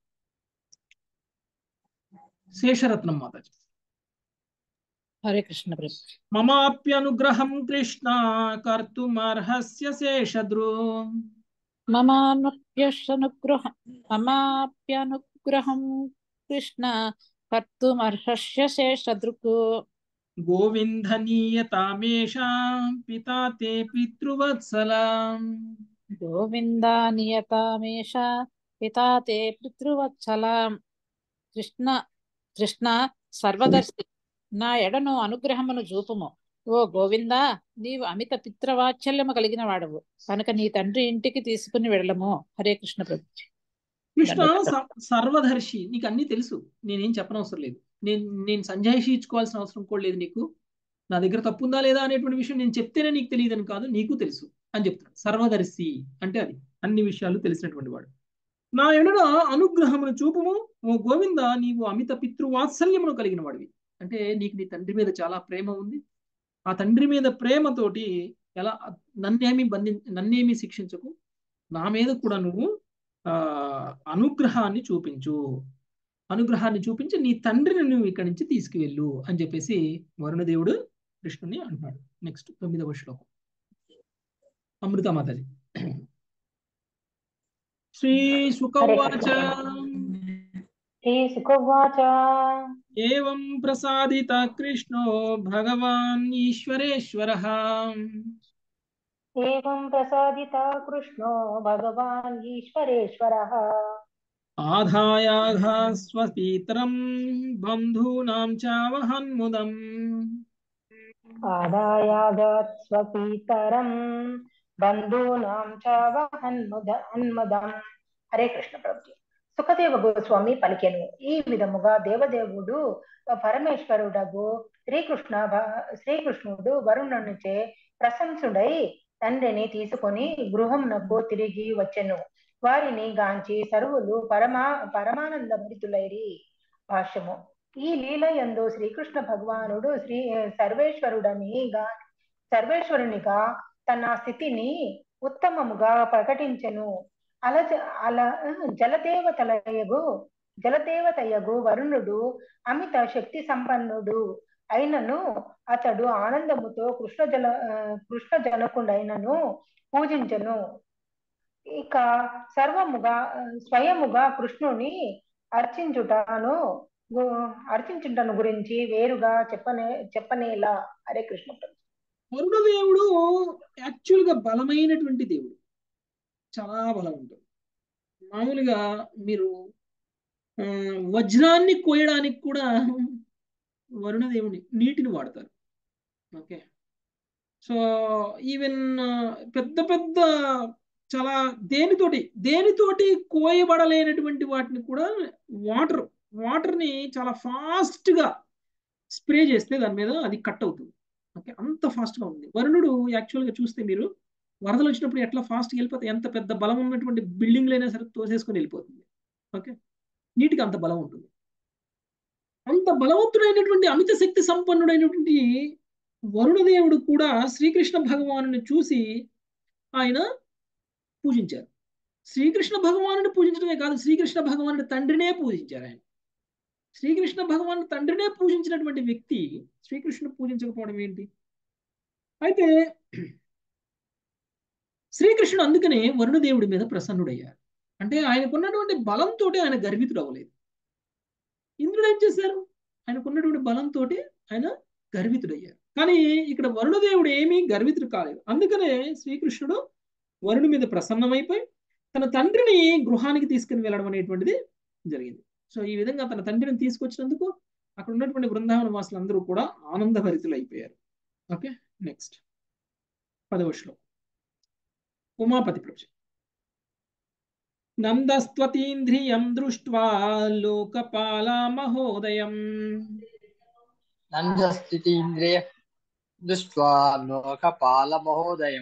శేషరత్నం మాతాజీ. హరే కృష్ణ ప్రభు. మమాప్యనుగ్రహం కృష్ణ కర్తుమర్హస్య శేషద్రు. మమాప్యనుగ్రహం కృష్ణ కర్తుమర్హస్య శేషదృక్. గోవిందనీయతామేషాం పితా తే పితృవత్సలం. గోవిందానియతామేష పితా తే పితృవత్సలం. కృష్ణ సర్వదర్శి, నా ఎడను అనుగ్రహమును చూపుము. ఓ గోవిందా, నీవు అమిత పితృవాత్సల్యము కలిగిన వాడవు కనుక నీ తండ్రి ఇంటికి తీసుకుని వెళ్ళము. హరే కృష్ణ ప్రభు. కృష్ణ సర్వదర్శి, నీకు అన్ని తెలుసు, నేనేం చెప్పనవసరం లేదు. నేను సంజాయిషి ఇచ్చుకోవాల్సిన అవసరం కూడా లేదు నీకు. నా దగ్గర తప్పు ఉందా లేదా అనేటువంటి విషయం నేను చెప్తేనే నీకు తెలియదని కాదు, నీకు తెలుసు అని చెప్తాడు. సర్వదర్శి అంటే అది అన్ని విషయాలు తెలిసినటువంటి వాడు. నా ఎడన అనుగ్రహమును చూపుము ఓ గోవింద, నీవు అమిత పితృవాత్సల్యమును కలిగిన వాడివి. అంటే నీకు నీ తండ్రి మీద చాలా ప్రేమ ఉంది. ఆ తండ్రి మీద ప్రేమతోటి ఎలా నన్నేమి శిక్షించకు, నా మీద కూడా నువ్వు అనుగ్రహాన్ని చూపించు, అనుగ్రహాన్ని చూపించి నీ తండ్రిని నువ్వు ఇక్కడి నుంచి తీసుకువెళ్ళు అని చెప్పేసి వరుణదేవుడు కృష్ణుని అంటున్నాడు. నెక్స్ట్ 9వ శ్లోకం. అమృత మాతాజీ. శ్రీ శుకవాచ. ఏవం ప్రసాదిత కృష్ణో భగవాన్ ఈశ్వరేశ్వరః. ఏవం ప్రసాదిత కృష్ణో భగవాన్ ఈశ్వరేశ్వరః. ఆధాయాఘ స్వపీతరం బంధూనాం చావహన్ముదం. ఆదాయాగాత్ స్వపీతరం బంధూనాం చావహన్ముదం. హరే కృష్ణ ప్రభుజీ. సుఖదేవ గోస్వామి పలికెను ఈ విధముగా దేవదేవుడు పరమేశ్వరుడగు శ్రీకృష్ణుడు వరుణునిచే ప్రశంసుడై తండ్రిని తీసుకొని గృహమునకు తిరిగి వచ్చెను. వారిని గాంచి సర్వులు పరమానంద భరితులైరి. భాష్యము. ఈ లీలయందు శ్రీకృష్ణ భగవానుడు సర్వేశ్వరునిగా తన స్థితిని ఉత్తమముగా ప్రకటించెను. జలదేవతయగు వరుణుడు అమిత శక్తి సంపన్నుడు అయినను అతడు ఆనందముతో కృష్ణ జనకుడైనను పూజించను. ఇక స్వయముగా కృష్ణుని అర్చించుటను గురించి వేరుగా చెప్పనేలా. హరే కృష్ణ. వరుణదేవుడు యాక్చువల్ గా బలమైనటువంటి దేవుడు, చాలా బలం ఉంటుంది. మామూలుగా మీరు వజ్రాన్ని కోయడానికి కూడా వరుణదేవుని నీటిని వాడతారు. ఓకే, సో ఈవెన్ పెద్ద పెద్ద చాలా దేనితోటి కోయబడలేనటువంటి వాటిని కూడా వాటర్ని చాలా ఫాస్ట్ గా స్ప్రే చేస్తే దాని మీద అది కట్ అవుతుంది. ఓకే, అంత ఫాస్ట్ గా ఉంది. వరుణుడు యాక్చువల్ గా చూస్తే మీరు వరదలు వచ్చినప్పుడు ఎట్లా ఫాస్ట్ గా వెళ్ళిపోతాయి, ఎంత పెద్ద బలం ఉన్నటువంటి బిల్డింగ్లు అయినా సరే తోసేసుకొని వెళ్ళిపోతుంది. ఓకే, నీటికి అంత బలం ఉంటుంది. అంత బలవంతుడైనటువంటి అమిత శక్తి సంపన్నుడైనటువంటి వరుణదేవుడు కూడా శ్రీకృష్ణ భగవాను చూసి ఆయన పూజించారు. శ్రీకృష్ణ భగవాను పూజించడమే కాదు, శ్రీకృష్ణ భగవాను తండ్రినే పూజించారు. ఆయన శ్రీకృష్ణ భగవాను తండ్రినే పూజించినటువంటి వ్యక్తి శ్రీకృష్ణుడు పూజించకపోవడం ఏంటి? అయితే శ్రీకృష్ణుడు అందుకనే వరుణదేవుడి మీద ప్రసన్నుడయ్యారు. అంటే ఆయనకున్నటువంటి బలంతో ఆయన గర్వితుడు అవ్వలేదు. ఇంద్రుడు ఏం చేశారు? ఆయనకున్నటువంటి బలంతో ఆయన గర్వితుడయ్యారు. కానీ ఇక్కడ వరుణదేవుడు ఏమీ గర్వితుడు కాలేదు. అందుకనే శ్రీకృష్ణుడు వరుణి మీద ప్రసన్నమైపోయి తన తండ్రిని గృహానికి తీసుకుని వెళ్ళడం అనేటువంటిది జరిగింది. సో ఈ విధంగా తన తండ్రిని తీసుకొచ్చినందుకు అక్కడ ఉన్నటువంటి బృందావన వాసులందరూ కూడా ఆనందభరితులు అయిపోయారు. ఓకే, నెక్స్ట్ 10వ శ్లోకం. ఉమాపతి ప్రభు. నందస్త్వతీంద్రియం దృష్ట్వా లోకపాలా మహోదయం నందస్థితీంద్రియ దృష్ట్వా లోకపాలమహోదయం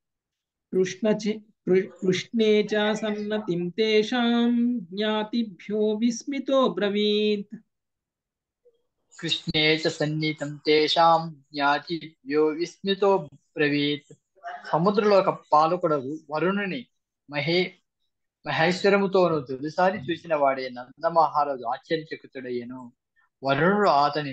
కృష్ణే చ సన్నతిం తేషాం జ్ఞాతిభ్యో విస్మితో బ్రవీత్. కృష్ణే చ సన్నిహితం తేషాం జ్ఞాతిభ్యో విస్మితో బ్రవీత్. సముద్రలోక పాలకుడగు వరుణుని మహేశ్వరముతోను తొలిసారి చూసిన వాడే నందమహారాజు ఆశ్చర్యచకితుడయ్యను. వరుణుడు అతని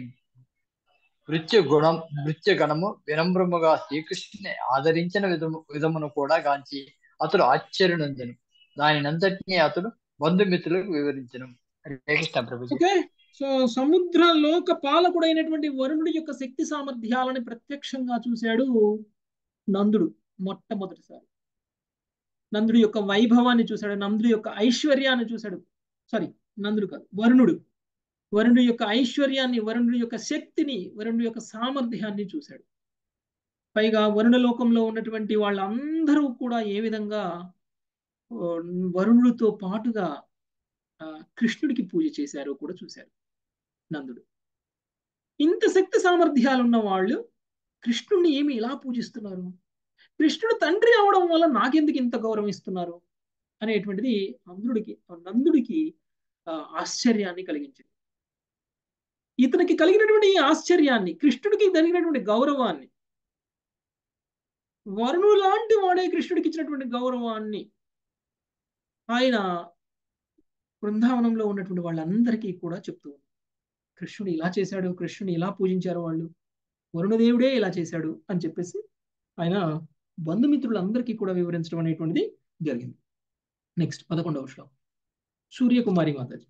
భృత్యగణము వినమ్రముగా శ్రీకృష్ణుని ఆదరించిన విధమును కూడా గాంచి అతడు ఆశ్చర్యనందను. దానినంతటినీ అతడు బంధుమిత్రులకు వివరించను. హరే కృష్ణ ప్రభుజీ. ఓకే, సో సముద్ర లోక పాలకుడైనటువంటి వరుణుడి యొక్క శక్తి సామర్థ్యాలని ప్రత్యక్షంగా చూశాడు నందుడు. మొట్టమొదటిసారి నందుడి యొక్క వైభవాన్ని చూశాడు, నందుడి యొక్క ఐశ్వర్యాన్ని చూశాడు. సారీ, నందుడు కాదు, వరుణుడు. వరుణుడి యొక్క ఐశ్వర్యాన్ని, వరుణుడి యొక్క శక్తిని, వరుణుడి యొక్క సామర్థ్యాన్ని చూశాడు. పైగా వరుణలోకంలో ఉన్నటువంటి వాళ్ళందరూ కూడా ఏ విధంగా వరుణుడితో పాటుగా కృష్ణుడికి పూజ చేశారో కూడా చూశారు నందుడు. ఇంత శక్తి సామర్థ్యాలు ఉన్న వాళ్ళు కృష్ణుడిని ఏమి ఇలా పూజిస్తున్నారు, కృష్ణుడు తండ్రి అవడం వల్ల నాకెందుకు ఇంత గౌరవం ఇస్తున్నారు అనేటువంటిది నందుడికి ఆశ్చర్యాన్ని కలిగించింది. ఇతనికి కలిగినటువంటి ఈ ఆశ్చర్యాన్ని, కృష్ణుడికి కలిగినటువంటి గౌరవాన్ని, వరుణుడు లాంటి వాడే కృష్ణుడికి ఇచ్చినటువంటి గౌరవాన్ని ఆయన బృందావనంలో ఉన్నటువంటి వాళ్ళందరికీ కూడా చెప్తూ కృష్ణుడు ఇలా చేశాడు, కృష్ణుని ఇలా పూజించారు వాళ్ళు, వరుణదేవుడే ఇలా చేశాడు అని చెప్పేసి ఆయన బంధుమిత్రులందరికీ కూడా వివరించడం అనేటువంటిది జరిగింది. నెక్స్ట్ 11వ శ్లోకం. సూర్యకుమారి మాతాజీ.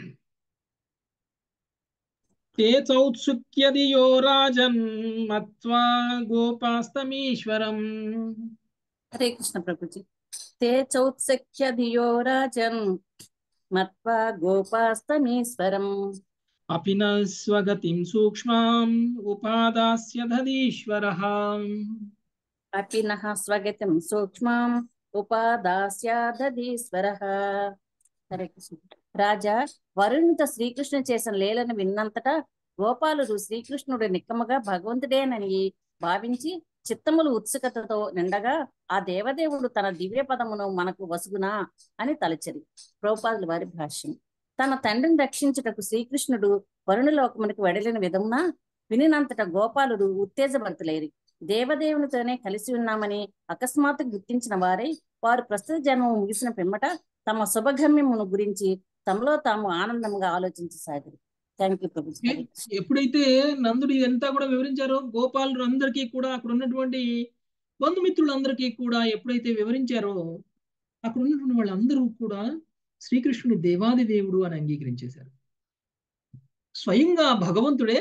తే చౌత్సుక్యదియో రాజన్ మత్వా గోపాస్తమీశ్వరం. హరే కృష్ణ ప్రభుజీ. తే చౌత్సఖ్య ధియో రాజన్ మత్వా గోపాస్తమీశ్వరం అపిన స్వగతిం సూక్ష్మాం ఉపాదాస్య దధీశ్వరః. అపినః స్వగతిం సూక్ష్మాం ఉపాదాస్య దధీశ్వరః. హరే కృష్ణ. రాజా, వరుణునితో శ్రీకృష్ణుడు చేసిన లీలను విన్నంతటా గోపాలుడు శ్రీకృష్ణుడు నిక్కముగా భగవంతుడేనని భావించి చిత్తములు ఉత్సుకతతో నిండగా ఆ దేవదేవుడు తన దివ్య పదమును మనకు వసుగునా అని తలచరి. ప్రభుపాదుల వారి భాష్యం. తన తండ్రిని రక్షించుటకు శ్రీకృష్ణుడు వరుణలోకమునికి వెడలిన విధమున వినినంతట గోపాలుడు ఉత్తేజభరితులైరి. దేవదేవునితోనే కలిసి ఉన్నామని అకస్మాత్తు గుర్తించిన వారై వారు ప్రస్తుత జన్మము ముగిసిన పిమ్మట తమ శుభగమ్యమును గురించి తమలో తాము ఆనందంగా ఆలోచించసాగారు. థ్యాంక్ యూ ప్రభు. ఎప్పుడైతే నందుడు ఇదంతా కూడా వివరించారో, గోపాలుడు అందరికీ కూడా, అక్కడ ఉన్నటువంటి బంధుమిత్రులందరికీ కూడా ఎప్పుడైతే వివరించారో, అక్కడ ఉన్నటువంటి వాళ్ళందరూ కూడా శ్రీకృష్ణుని దేవాది దేవుడు అని అంగీకరించేశారు. స్వయంగా భగవంతుడే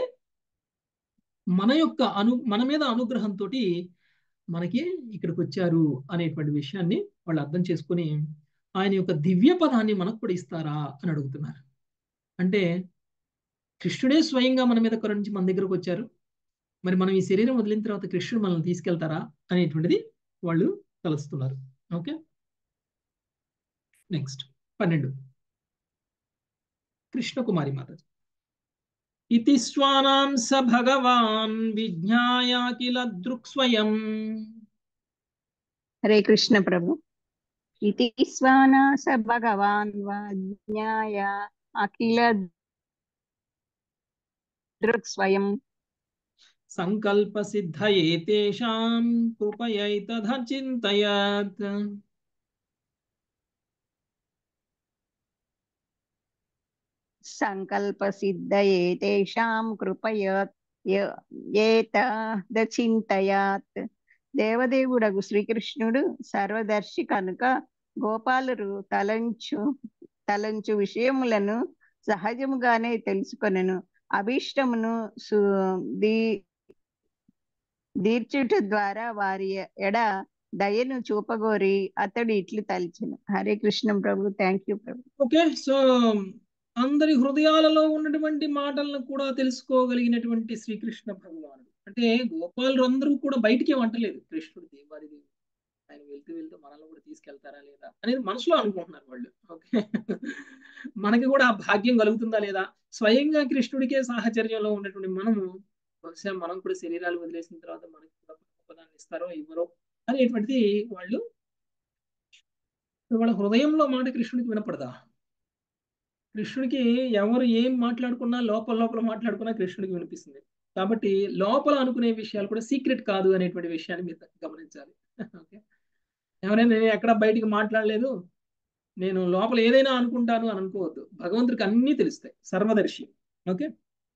మన మీద అనుగ్రహంతో మనకి ఇక్కడికి వచ్చారు అనేటువంటి విషయాన్ని వాళ్ళు అర్థం చేసుకుని ఆయన యొక్క దివ్య పదాన్ని మనకు కూడా ఇస్తారా అని అడుగుతున్నారు. అంటే కృష్ణుడే స్వయంగా మన మీద కరుణించి మన దగ్గరకు వచ్చారు, మరి మనం ఈ శరీరం వదిలిన తర్వాత కృష్ణుడు మనల్ని తీసుకెళ్తారా అనేటువంటిది వాళ్ళు తలుస్తున్నారు. Okay, next 12. కృష్ణకుమారి మాతాజీ. ఇతి స్వానాం స భగవాన్ విజ్ఞాయ కిల దృక్స్వయం. హరే కృష్ణ ప్రభు. ఇతి స్వానా స భగవాన్ విజ్ఞాయ అఖిల దృక్స్వయం సంకల్ప సిద్ధయే తేషాం కృపయైతదచింతయత్. సంకల్ప సిద్ధయే తేషాం కృపయైతదచింతయత్. దేవదేవుడగు శ్రీకృష్ణుడు సర్వదర్శి కనుక గోపాలురు తలంచు విషయములను సహజముగానే తెలుసుకొనెను. అభీష్టమును దీర్చుట ద్వారా వారి ఎడ దయను చూపగోరి అతడు ఇట్లు తలిచెను. హరే కృష్ణ ప్రభు. థ్యాంక్ యూ ప్రభు. ఓకే, సో అందరి హృదయాలలో ఉన్నటువంటి మాటలను కూడా తెలుసుకోగలిగినటువంటి శ్రీకృష్ణ భగవానుడు. అంటే గోపాలు అందరూ కూడా బయటికి వంటలేదు, కృష్ణుడు దేవారి దేవుడు, ఆయన వెళ్తూ వెళ్తూ మనల్ని కూడా తీసుకెళ్తారా లేదా అనేది మనసులో అనుకుంటున్నారు వాళ్ళు. ఓకే, మనకి కూడా ఆ భాగ్యం కలుగుతుందా లేదా, స్వయంగా కృష్ణుడికే సాహచర్యంలో ఉన్నటువంటి మనము బహుశా మనం కూడా శరీరాలు వదిలేసిన తర్వాత మనకి కూడా పదాన్ని ఇస్తారో ఇవ్వరో అనేటువంటిది వాళ్ళు వాళ్ళ హృదయంలో మాట కృష్ణుడికి వినపడదా? కృష్ణుడికి ఎవరు ఏం మాట్లాడుకున్నా లోపల లోపల మాట్లాడుకున్నా కృష్ణుడికి వినిపిస్తుంది. కాబట్టి లోపల అనుకునే విషయాలు కూడా సీక్రెట్ కాదు అనేటువంటి విషయాన్ని మీరు గమనించాలి. ఓకే, ఎవరైనా నేను ఎక్కడ బయటికి మాట్లాడలేదు, నేను లోపల ఏదైనా అనుకుంటాను అని అనుకోవద్దు. భగవంతుడికి అన్నీ తెలుస్తాయి, సర్వదర్శి. ఓకే,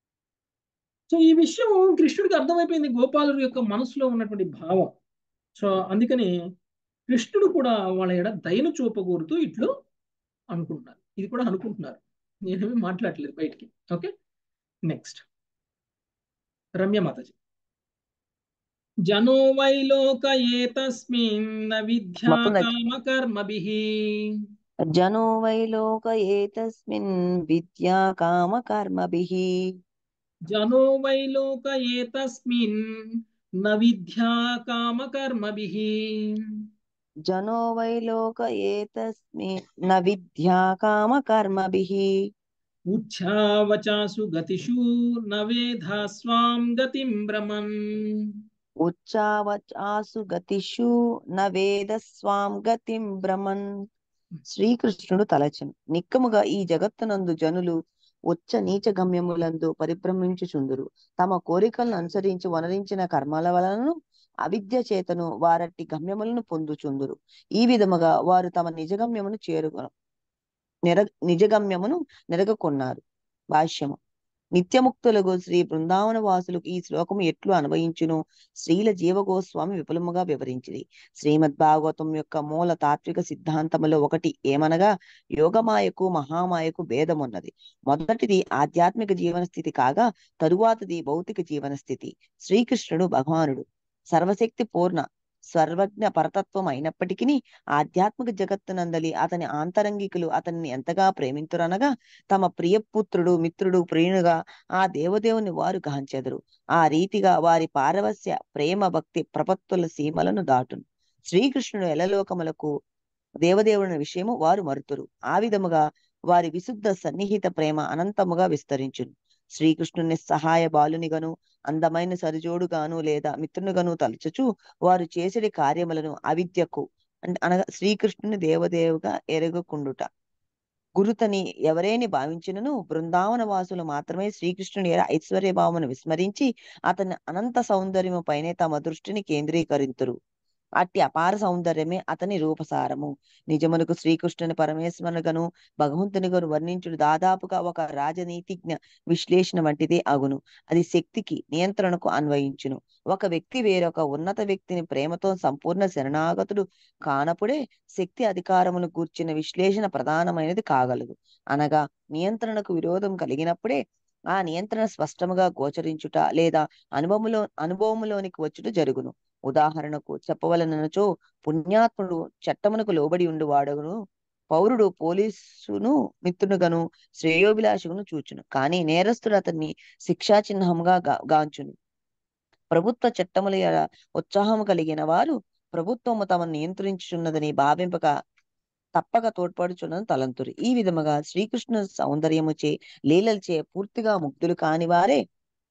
సో ఈ విషయం కృష్ణుడికి అర్థమైపోయింది, గోపాలుడి యొక్క మనసులో ఉన్నటువంటి భావం. సో అందుకని కృష్ణుడు కూడా వాళ్ళ ఎడ దయను చూపకూరుతూ ఇట్లు అనుకుంటున్నారు. ఇది కూడా అనుకుంటున్నారు, నేనేమి మాట్లాడలేదు బయటికి. ఓకే, నెక్స్ట్ రమ్య మాతాజీ. జనో వై లోక ఏతస్మిన్ విద్యా కామ కర్మభిః. జనో వై లోక ఏతస్మిన్ విద్యా కామ కర్మభిః. జనో వై లోక ఏతస్మిన్ న విద్యా కామ కర్మభిః. జనో వై లోక ఏతస్మిన్ న విద్యా కామ కర్మభిః. ఉచ్ఛావచాసు గతిషు న వేధా స్వాం గతిం భ్రమన్. ఉచ్చావచాసు గతిషు న వేద స్వాం గతిం భ్రమన్. శ్రీకృష్ణుడు తలచెను, నిక్కముగా ఈ జగత్తునందు జనులు ఉచ్చ నీచ గమ్యములందు పరిభ్రమించుచుందురు. తమ కోరికలను అనుసరించి వనరించిన కర్మల వలన అవిద్య చేతను వారట్టి గమ్యములను పొందుచుందురు. ఈ విధముగా వారు తమ నిజగమ్యమును నిజగమ్యమును నెరగకొన్నారు. భాష్యము. నిత్యముక్తులకు శ్రీ బృందావన వాసులకు ఈ శ్లోకము ఎట్లు అన్వయించును శ్రీల జీవగోస్వామి విపులముగా వివరించింది. శ్రీమద్ భాగవతం యొక్క మూల తాత్విక సిద్ధాంతములో ఒకటి ఏమనగా యోగమాయకు మహామాయకు భేదమున్నది. మొదటిది ఆధ్యాత్మిక జీవన స్థితి కాగా తరువాతది భౌతిక జీవన స్థితి. శ్రీకృష్ణుడు భగవానుడు సర్వశక్తి పూర్ణ సర్వజ్ఞ పరతత్వం అయినప్పటికీ ఆధ్యాత్మిక జగత్తునందలి అతని ఆంతరంగికులు అతన్ని ఎంతగా ప్రేమింతురనగా తమ ప్రియపుత్రుడు మిత్రుడు ప్రియునుగా ఆ దేవదేవుని వారు గాంచెదరు. ఆ రీతిగా వారి పారవస్య ప్రేమ భక్తి ప్రపత్తుల సీమలను దాటును. శ్రీకృష్ణుడు ఎలలోకములకు దేవదేవుని విషయము వారు మరుతురు. ఆ విధముగా వారి విశుద్ధ సన్నిహిత ప్రేమ అనంతముగా విస్తరించును. శ్రీకృష్ణుని సహాయ బాలునిగను అందమైన సరిజోడుగాను లేదా మిత్రునిగాను తలచుచు వారు చేసేది కార్యములను అవిద్యకు అనగా శ్రీకృష్ణుని దేవదేవుగా ఎరగకుండుట గురుతని ఎవరేని భావించినను బృందావన వాసులు మాత్రమే శ్రీకృష్ణుని ఐశ్వర్య భావమును విస్మరించి అతని అనంత సౌందర్యము పైనే తమ దృష్టిని కేంద్రీకరింతురు. అట్టి అపార సౌందర్యమే అతని రూపసారము. నిజమునకు శ్రీకృష్ణుని పరమేశ్వరునిగను భగవంతునిగను వర్ణించుడు దాదాపుగా ఒక రాజనీతిజ్ఞ విశ్లేషణ వంటిదే అగును. అది శక్తికి నియంత్రణకు అన్వయించును. ఒక వ్యక్తి వేరొక ఉన్నత వ్యక్తిని ప్రేమతో సంపూర్ణ శరణాగతుడు కానప్పుడే శక్తి అధికారమును గూర్చిన విశ్లేషణ ప్రధానమైనది కాగలదు. అనగా నియంత్రణకు విరోధం కలిగినప్పుడే ఆ నియంత్రణ స్పష్టముగా గోచరించుట లేదా అనుభవములోనికి వచ్చుట జరుగును. ఉదాహరణకు చెప్పవలనచో పుణ్యాత్ముడు చట్టమునకు లోబడి ఉండి వాడగును, పౌరుడు పోలీసును మిత్రునుగను శ్రేయోభిలాషును చూచును. కానీ నేరస్తుడు అతన్ని శిక్షా చిహ్నముగా గాంచును. ప్రభుత్వ చట్టముల ఉత్సాహము కలిగిన వారు ప్రభుత్వము తమను నియంత్రించుచున్నదని భావింపక తప్పక తోడ్పడుచున్నది తలంతురు. ఈ విధముగా శ్రీకృష్ణ సౌందర్యముచే లీలలచే పూర్తిగా ముగ్ధులు కాని వారే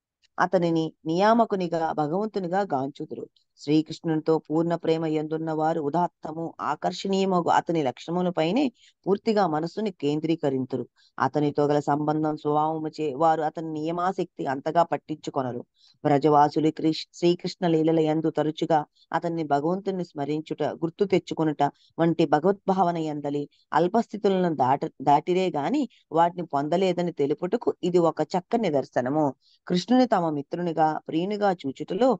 అతనిని నియామకునిగా భగవంతునిగా గాంచుదురు. శ్రీకృష్ణునితో పూర్ణ ప్రేమ ఎందున్న వారు ఉదాత్తము ఆకర్షణీయమగు అతని లక్షణములపైనే పూర్తిగా మనస్సుని కేంద్రీకరింతురు. అతనితో గల సంబంధం స్వభావముచే వారు అతని నియమాశక్తి అంతగా పట్టించుకొనరు. బ్రజవాసులు శ్రీకృష్ణ లీలల యందు తరచుగా అతన్ని భగవంతుని స్మరించుట గుర్తు తెచ్చుకొనుట వంటి భగవద్భావన యందలి అల్పస్థితులను దాటిరే గాని వాటిని పొందలేదని తెలుపుటకు ఇది ఒక చక్కని నిదర్శనము. కృష్ణుని తమ మిత్రునిగా ప్రియునిగా చూచుటలో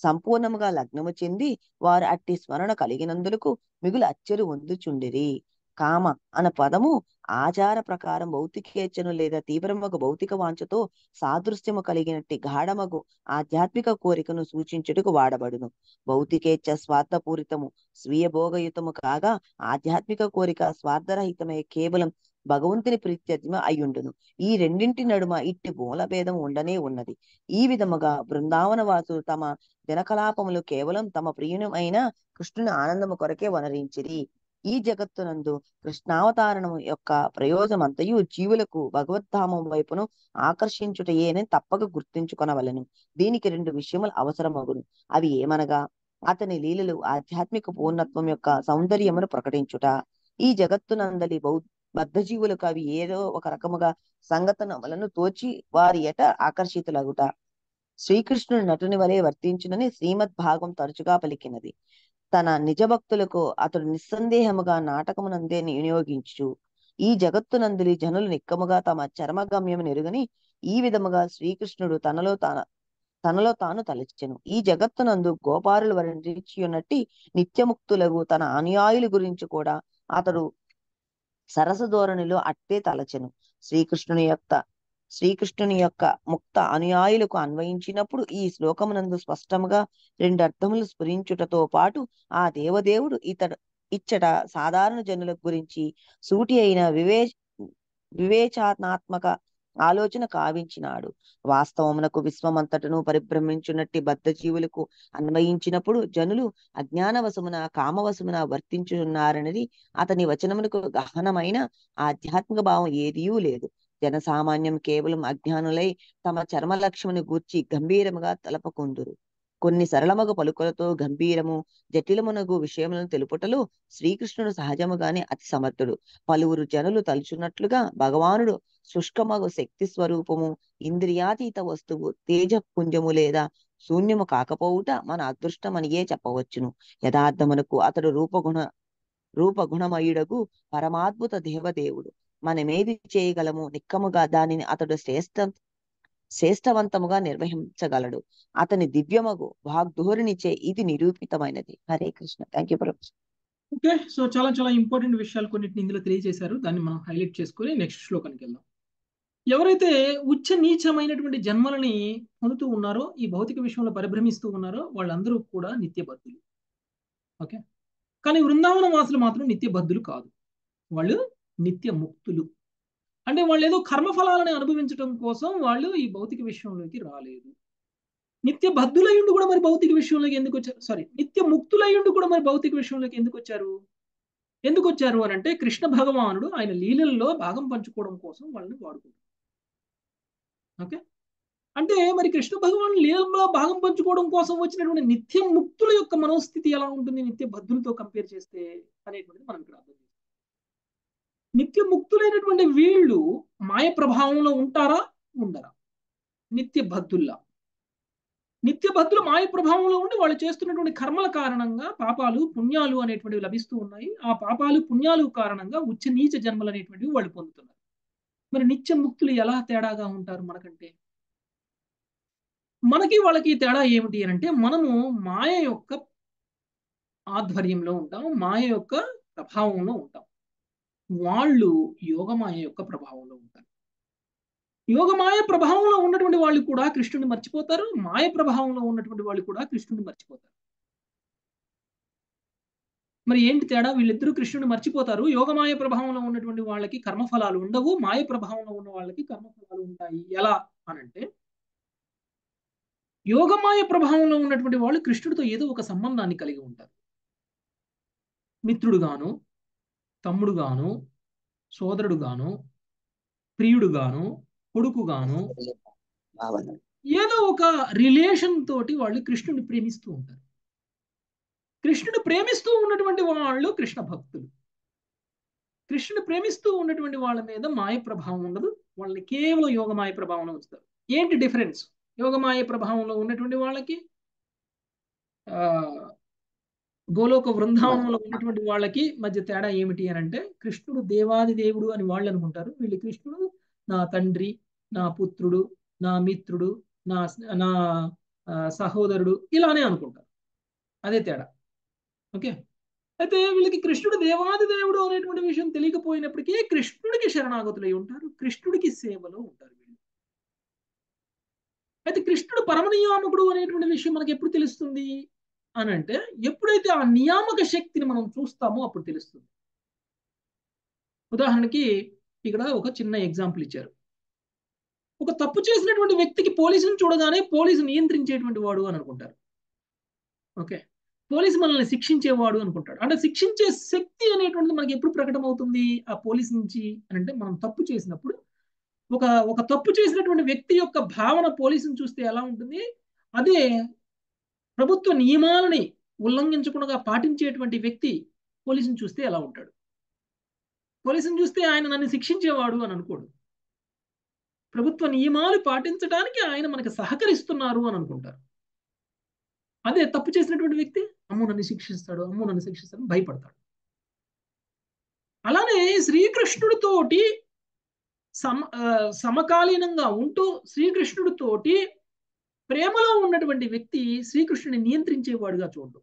సంపూర్ణముగా లగ్నము చెంది వారు అట్టి స్మరణ కలిగినందులకు మిగులు అచ్చెరు పొందుచుండిరి. కామ అన్న పదము ఆచార ప్రకారం భౌతికేచ్ఛను లేదా తీవ్రమగు భౌతిక వాంఛతో సాదృశ్యము కలిగినట్టి గాఢమగు ఆధ్యాత్మిక కోరికను సూచించుటకు వాడబడును. భౌతికేచ్ఛ స్వార్థపూరితము స్వీయ భోగయుతము కాగా ఆధ్యాత్మిక కోరిక స్వార్థరహితమై కేవలం భగవంతుని ప్రీత్యర్థమ అయ్యుండును. ఈ రెండింటి నడుమ ఇట్టి మూలభేదం ఉండనే ఉన్నది. ఈ విధముగా బృందావన వాసులు తమ దినకలాపములు కేవలం తమ ప్రియునమైన కృష్ణుని ఆనందము కొరకే వనరించిరి. ఈ జగత్తునందు కృష్ణావతారణము యొక్క ప్రయోజనమంతయు జీవులకు భగవద్ధామం వైపును ఆకర్షించుటయేనని తప్పక గుర్తుంచుకొనవలెను. దీనికి 2 విషయములు అవసరమగును. అవి ఏమనగా అతని లీలలు ఆధ్యాత్మిక పూర్ణత్వం యొక్క సౌందర్యమును ప్రకటించుట. ఈ జగత్తునందలి బద్ధజీవులకు అవి ఏదో ఒక రకముగా సంగతనములను తోచి వారి ఎట ఆకర్షితులగుట. శ్రీకృష్ణుడు నటుని వలె వర్తించునని శ్రీమద్ భాగం తరచుగా పలికినది. తన నిజ భక్తులకు అతడు నిస్సందేహముగా నాటకమునందే వినియోగించు. ఈ జగత్తునందులి జనులు నిక్కముగా తమ చరమగమ్యము నెరుగని ఈ విధముగా శ్రీకృష్ణుడు తనలో తాను తలచెను. ఈ జగత్తునందు గోపారులు వర్ణించియున్నట్టి నిత్యముక్తులకు తన అనుయాయుల గురించి కూడా అతడు సరస ధోరణిలో అట్టే తలచెను. శ్రీకృష్ణుని యొక్క ముక్త అనుయాయులకు అన్వయించినప్పుడు ఈ శ్లోకమునందు స్పష్టముగా 2 అర్థములు స్ఫురించుటతో పాటు ఆ దేవదేవుడు ఇచ్చట సాధారణ జనుల గురించి సూటి అయిన వివేచనాత్మక ఆలోచన కావించినాడు. వాస్తవమునకు విశ్వమంతటను పరిభ్రమించున్నట్టి బద్ధజీవులకు అన్వయించినప్పుడు జనులు అజ్ఞానవశమున కామవశమున వర్తించున్నారనేది అతని వచనమునకు గహనమైన ఆధ్యాత్మిక భావం ఏదీ లేదు. జనసామాన్యం కేవలం అజ్ఞానులై తమ చర్మ లక్ష్యముని గూర్చి గంభీరముగా తలపకుందురు. కొన్ని సరళమగు పలుకులతో గంభీరము జటిలమునగు విషయములను తెలుపుటలో శ్రీకృష్ణుడు సహజముగానే అతి సమర్థుడు. పలువురు జనులు తలుచున్నట్లుగా భగవానుడు శుష్కమగు శక్తి స్వరూపము, ఇంద్రియాతీత వస్తువు, తేజపుంజము లేదా శూన్యము కాకపోవుట మన అదృష్టమనియే చెప్పవచ్చును. యథార్థమునకు అతడు రూపగుణమయుడగు పరమాద్భుత దేవదేవుడు. మనమేది చేయగలము నిక్కముగా దానిని అతడు శ్రేష్టవంతముగా నిర్వహించగలడు. అతని దివ్యమగు వాగ్ధోరణిచే ఇది నిరూపితమైనది. హరే కృష్ణ. థ్యాంక్ యూ ప్రభు. ఓకే, సో చాలా చాలా ఇంపార్టెంట్ విషయాలు కొన్నిటిని ఇందులో తెలియజేశారు. దాన్ని మనం హైలైట్ చేసుకుని నెక్స్ట్ శ్లోకానికి వెళ్దాం. ఎవరైతే ఉచ్చ నీచమైనటువంటి జన్మలని పొందుతూ ఉన్నారో, ఈ భౌతిక విషయంలో పరిభ్రమిస్తూ ఉన్నారో వాళ్ళందరూ కూడా నిత్యబద్ధులు. ఓకే, కానీ వృందావన వాసులు మాత్రం నిత్యబద్ధులు కాదు, వాళ్ళు నిత్య ముక్తులు. అంటే వాళ్ళు ఏదో కర్మఫలాలను అనుభవించడం కోసం వాళ్ళు ఈ భౌతిక విషయంలోకి రాలేదు. నిత్య బద్ధులయ్యుండు కూడా మరి భౌతిక విషయంలోకి ఎందుకు వచ్చారు? నిత్య ముక్తులయ్యుండు కూడా మరి భౌతిక విషయంలోకి ఎందుకు వచ్చారు అని అంటే కృష్ణ భగవానుడు ఆయన లీలల్లో భాగం పంచుకోవడం కోసం వాళ్ళని వాడుకుంటారు. ఓకే, అంటే మరి కృష్ణ భగవాను లీలలో భాగం పంచుకోవడం కోసం వచ్చినటువంటి నిత్య ముక్తుల యొక్క మనోస్థితి ఎలా ఉంటుంది నిత్య బద్ధులతో కంపేర్ చేస్తే అనేటువంటిది మనం ఇక్కడ అర్థం చేసుకోవాలి. నిత్య ముక్తులైనటువంటి వీళ్ళు మాయ ప్రభావంలో ఉంటారా, ఉండరా? నిత్య బద్ధులు మాయ ప్రభావంలో ఉండి వాళ్ళు చేస్తున్నటువంటి కర్మల కారణంగా పాపాలు పుణ్యాలు అనేటువంటివి లభిస్తూ ఉన్నాయి. ఆ పాపాలు పుణ్యాలు కారణంగా ఉచ్చ నీచ జన్మలు అనేటువంటివి వాళ్ళు పొందుతున్నారు. మరి నిత్య ముక్తులు ఎలా తేడాగా ఉంటారు మనకంటే? మనకి వాళ్ళకి తేడా ఏమిటి అని అంటే మనము మాయ యొక్క ఆధ్వర్యంలో ఉంటాం, మాయ యొక్క ప్రభావంలో ఉంటాం. వాళ్ళు యోగమాయ యొక్క ప్రభావంలో ఉంటారు. యోగమాయ ప్రభావంలో ఉన్నటువంటి వాళ్ళు కూడా కృష్ణుని మర్చిపోతారు, మాయ ప్రభావంలో ఉన్నటువంటి వాళ్ళు కూడా కృష్ణుని మర్చిపోతారు. మరి ఏంటి తేడా? వీళ్ళిద్దరూ కృష్ణుని మర్చిపోతారు. యోగమాయ ప్రభావంలో ఉన్నటువంటి వాళ్ళకి కర్మఫలాలు ఉండవు, మాయ ప్రభావంలో ఉన్న వాళ్ళకి కర్మఫలాలు ఉంటాయి. ఎలా అనంటే యోగమాయ ప్రభావంలో ఉన్నటువంటి వాళ్ళు కృష్ణుడితో ఏదో ఒక సంబంధాన్ని కలిగి ఉంటారు. మిత్రుడుగాను, తమ్ముడుగాను, సోదరుడుగాను, ప్రియుడుగాను, కొడుకుగాను ఏదో ఒక రిలేషన్ తోటి వాళ్ళు కృష్ణుని ప్రేమిస్తూ ఉంటారు. కృష్ణుని ప్రేమిస్తూ ఉన్నటువంటి వాళ్ళు కృష్ణ భక్తులు. కృష్ణుని ప్రేమిస్తూ ఉన్నటువంటి వాళ్ళ మీద మాయ ప్రభావం ఉండదు, వాళ్ళని కేవలం యోగమాయ ప్రభావంలో ఉంచుతారు. ఏంటి డిఫరెన్స్? యోగమాయ ప్రభావంలో ఉన్నటువంటి వాళ్ళకి గోలోక వృందావనంలో ఉన్నటువంటి వాళ్ళకి మధ్య తేడా ఏమిటి అని అంటే కృష్ణుడు దేవాది దేవుడు అని వాళ్ళు అనుకుంటారు. వీళ్ళు కృష్ణుడు నా తండ్రి, నా పుత్రుడు, నా మిత్రుడు, నా సహోదరుడు ఇలానే అనుకుంటారు. అదే తేడా. ఓకే, అయితే వీళ్ళకి కృష్ణుడు దేవాది దేవుడు అనేటువంటి విషయం తెలియకపోయినప్పటికీ కృష్ణుడికి శరణాగతులై ఉంటారు, కృష్ణుడికి సేవలో ఉంటారు వీళ్ళు. అయితే కృష్ణుడు పరమనియామకుడు అనేటువంటి విషయం మనకి ఎప్పుడు తెలుస్తుంది అని అంటే, ఎప్పుడైతే ఆ నియామక శక్తిని మనం చూస్తామో అప్పుడు తెలుస్తుంది. ఉదాహరణకి ఇక్కడ ఒక చిన్న ఎగ్జాంపుల్ ఇచ్చారు. ఒక తప్పు చేసినటువంటి వ్యక్తికి పోలీసుని చూడగానే పోలీసు నియంత్రించేటువంటి వాడు అని అనుకుంటారు. ఓకే, పోలీసు మనల్ని శిక్షించేవాడు అనుకుంటాడు. అంటే శిక్షించే శక్తి అనేటువంటిది మనకి ఎప్పుడు ప్రకటమవుతుంది ఆ పోలీసు నుంచి అని అంటే, మనం తప్పు చేసినప్పుడు ఒక తప్పు చేసినటువంటి వ్యక్తి యొక్క భావన పోలీసుని చూస్తే ఎలా ఉంటుంది, అదే ప్రభుత్వ నియమాలని ఉల్లంఘించకుండా పాటించేటువంటి వ్యక్తి పోలీసుని చూస్తే ఎలా ఉంటాడు. పోలీసుని చూస్తే ఆయన నన్ను శిక్షించేవాడు అని అనుకోడు, ప్రభుత్వ నియమాలు పాటించడానికి ఆయన మనకి సహకరిస్తున్నారు అని అనుకుంటారు. అదే తప్పు చేసినటువంటి వ్యక్తి అమ్మో నన్ను శిక్షిస్తాడు భయపడతాడు. అలానే శ్రీకృష్ణుడితోటి సమకాలీనంగా ఉంటూ శ్రీకృష్ణుడితోటి ప్రేమలో ఉన్నటువంటి వ్యక్తి శ్రీకృష్ణుడిని నియంత్రించేవాడుగా చూడడు.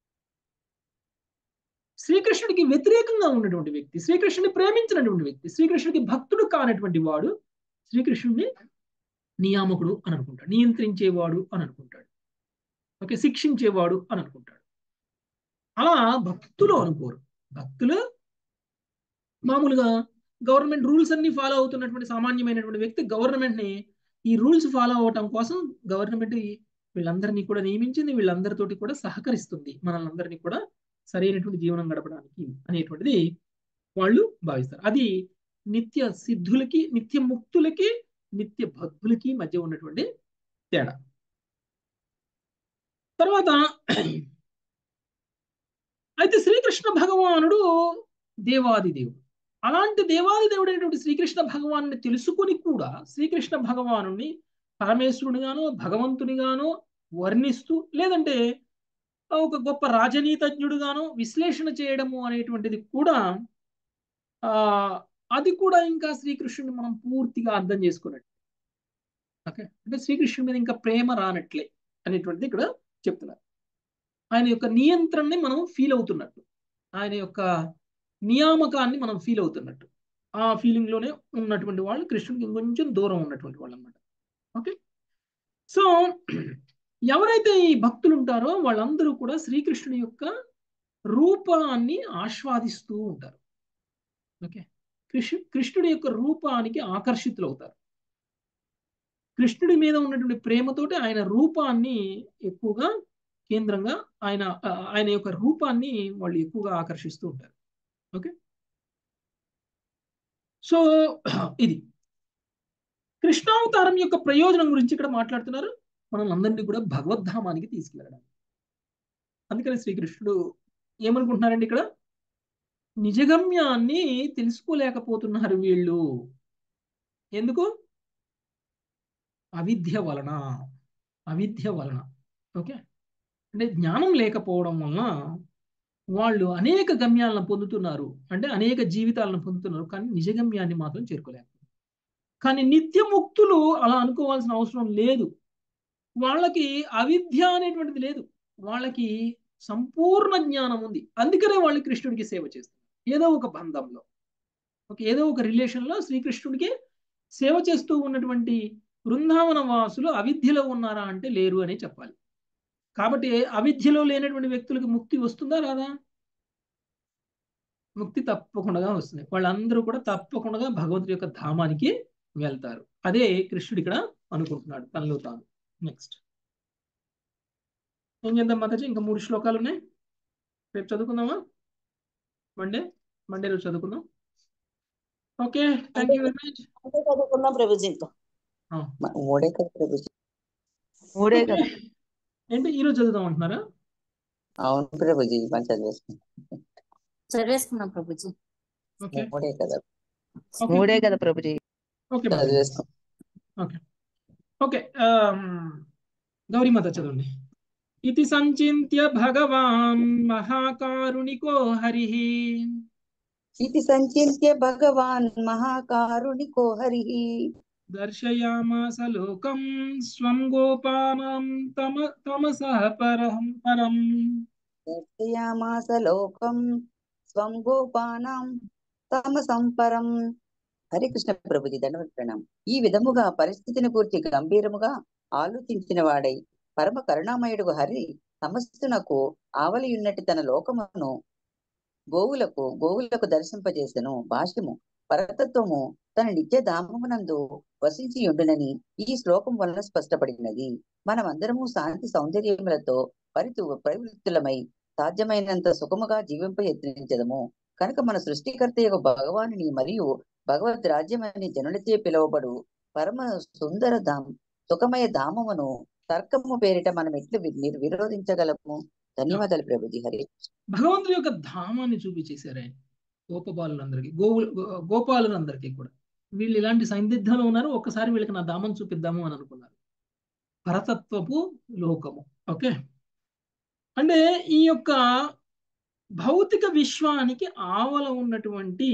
శ్రీకృష్ణుడికి వ్యతిరేకంగా ఉన్నటువంటి వ్యక్తి, శ్రీకృష్ణుడిని ప్రేమించినటువంటి వ్యక్తి, శ్రీకృష్ణుడికి భక్తుడు కానటువంటి వాడు శ్రీకృష్ణుడిని నియామకుడు అని అనుకుంటాడు, నియంత్రించేవాడు అని అనుకుంటాడు, ఓకే, శిక్షించేవాడు అని అనుకుంటాడు. అలా భక్తులు అనుకోరు. భక్తులు మామూలుగా గవర్నమెంట్ రూల్స్ అన్ని ఫాలో అవుతున్నటువంటి సామాన్యమైనటువంటి వ్యక్తి గవర్నమెంట్ ని ఈ రూల్స్ ఫాలో అవటం కోసం గవర్నమెంట్ వీళ్ళందరినీ కూడా నియమించింది, వీళ్ళందరితోటి కూడా సహకరిస్తుంది, మనల్ని కూడా సరైనటువంటి జీవనం గడపడానికి అనేటువంటిది వాళ్ళు భావిస్తారు. అది నిత్య సిద్ధులకి, నిత్య ముక్తులకి, నిత్య భక్తులకి మధ్య ఉన్నటువంటి తేడా. తర్వాత అయితే శ్రీకృష్ణ భగవానుడు దేవాది దేవుడు. అలాంటి దేవాది దేవుడు అయినటువంటి శ్రీకృష్ణ భగవాను తెలుసుకుని కూడా శ్రీకృష్ణ భగవాను పరమేశ్వరునిగానో భగవంతునిగానో వర్ణిస్తూ, లేదంటే ఒక గొప్ప రాజనీతజ్ఞుడుగానో విశ్లేషణ చేయడము అనేటువంటిది కూడా అది కూడా ఇంకా శ్రీకృష్ణుని మనం పూర్తిగా అర్థం చేసుకున్నట్టు. ఓకే, అంటే శ్రీకృష్ణుడి మీద ఇంకా ప్రేమ రానట్లే అనేటువంటిది ఇక్కడ చెప్తున్నారు. ఆయన యొక్క నియంత్రణని మనం ఫీల్ అవుతున్నట్టు, ఆయన యొక్క నియామకాన్ని మనం ఫీల్ అవుతున్నట్టు, ఆ ఫీలింగ్ లోనే ఉన్నటువంటి వాళ్ళు కృష్ణుడికి ఇంకొంచెం దూరం ఉన్నటువంటి వాళ్ళు అన్నమాట. ఓకే, సో ఎవరైతే ఈ భక్తులు ఉంటారో వాళ్ళందరూ కూడా శ్రీకృష్ణుడి యొక్క రూపాన్ని ఆస్వాదిస్తూ ఉంటారు. ఓకే, కృష్ణుడి యొక్క రూపానికి ఆకర్షితులు అవుతారు. కృష్ణుడి మీద ఉన్నటువంటి ప్రేమతోటి ఆయన రూపాన్ని ఎక్కువగా కేంద్రంగా ఆయన యొక్క రూపాన్ని వాళ్ళు ఎక్కువగా ఆకర్షిస్తూ ఉంటారు. ఓకే, సో ఇది కృష్ణావతారం యొక్క ప్రయోజనం గురించి ఇక్కడ మాట్లాడుతున్నారు. మనం అందరినీ కూడా భగవద్ధామానికి తీసుకెళ్ళడం. అందుకని శ్రీకృష్ణుడు ఏమనుకుంటున్నారండి ఇక్కడ, నిజగమ్యాన్ని తెలుసుకోలేకపోతున్నారు వీళ్ళు. ఎందుకు? అవిద్య వలన. ఓకే, అంటే జ్ఞానం లేకపోవడం వలన వాళ్ళు అనేక గమ్యాలను పొందుతున్నారు, అంటే అనేక జీవితాలను పొందుతున్నారు, కానీ నిజగమ్యాన్ని మాత్రం చేరుకోలేరు. కానీ నిత్యముక్తులు అలా అనుకోవాల్సిన అవసరం లేదు. వాళ్ళకి అవిద్య అనేటువంటిది లేదు, వాళ్ళకి సంపూర్ణ జ్ఞానం ఉంది. అందుకనే వాళ్ళు కృష్ణుడికి సేవ చేస్తారు. ఏదో ఒక బంధంలో, ఏదో ఒక రిలేషన్లో శ్రీకృష్ణుడికి సేవ చేస్తూ ఉన్నటువంటి బృందావన వాసులు అవిద్యలో ఉన్నారా అంటే లేరు అని చెప్పాలి. కాబట్టి అవిద్యలో లేనటువంటి వ్యక్తులకు ముక్తి వస్తుందా రాదా? ముక్తి తప్పకుండా వస్తుంది. వాళ్ళందరూ కూడా తప్పకుండా భగవంతుడి యొక్క ధామానికి వెళ్తారు. అదే కృష్ణుడు ఇక్కడ అనుకుంటున్నాడు తనలో తాను. నెక్స్ట్ ఏం చేద్దాం మాతాజీ? ఇంకా 3 శ్లోకాలు ఉన్నాయి, రేపు చదువుకుందామా? మండే రోజు చదువుకుందాం. Okay, thank you very much. చదువుకుందాం ప్రభుజీ. ఇంకా మూడే కదా ప్రభుజీ. మూడే కదా. ఏంటి ఈరోజు చదువుదాం అంటున్నారా? అవును ప్రభుజీ, చదివేసుకున్నాం ప్రభుజీ. మూడే కదా ప్రభుజీ. ఓకే ఓకే, గౌరీ మాత చదవండి. ఇతి సంచింత్య భగవాన్ మహాకారుణికో హరిః. ఇతి సంచింత్య భగవాన్ మహాకారుణికో హరిః. దర్శయామాస లోకం స్వం గోపానాం తమసః పరం. దర్శయామాస లోకం స్వం గోపానాం తమ సంపరం. హరే కృష్ణ ప్రభుజీ దండవత్ ప్రణామం. ఈ విధముగా పరిస్థితిని పూర్తి గంభీరముగా ఆలోచించిన వాడై పరమ కరుణామయుడు హరి సమస్తునకు ఆవలియున్నటి తన లోకమును గోవులకు దర్శింపజేసెను. భాష్యము. పరతత్వము తన నిత్య ధామమునందు వసించి ఉండునని ఈ శ్లోకం వలన స్పష్టపడినది. మనమందరము శాంతి సౌందర్యములతో ప్రవృత్తులమై సాధ్యమైనంత సుఖముగా జీవింప యత్నించదము. కనుక మన సృష్టికర్త యొక్క భగవానుని మరియు భగవద్ రాజ్యమని జనులచే పిలువబడు పరమ సుందర సుఖమయ ధామమును తర్కము పేరిట మనం ఎట్లు విరోధించగలము? ధన్యవాదాలు ప్రభుజీ. హరి భగవంతుడి యొక్క ధామాన్ని చూపించేశారు ఆయన గోపబాలులందరికీ, గోపాలులందరికీ కూడా. వీళ్ళు ఇలాంటి సందిగ్ధంలో ఉన్నారు, ఒక్కసారి వీళ్ళకి నా ధామం చూపిద్దాము అని అనుకున్నారు. పరతత్వపు లోకము. ఓకే, అంటే ఈ యొక్క భౌతిక విశ్వానికి ఆవల ఉన్నటువంటి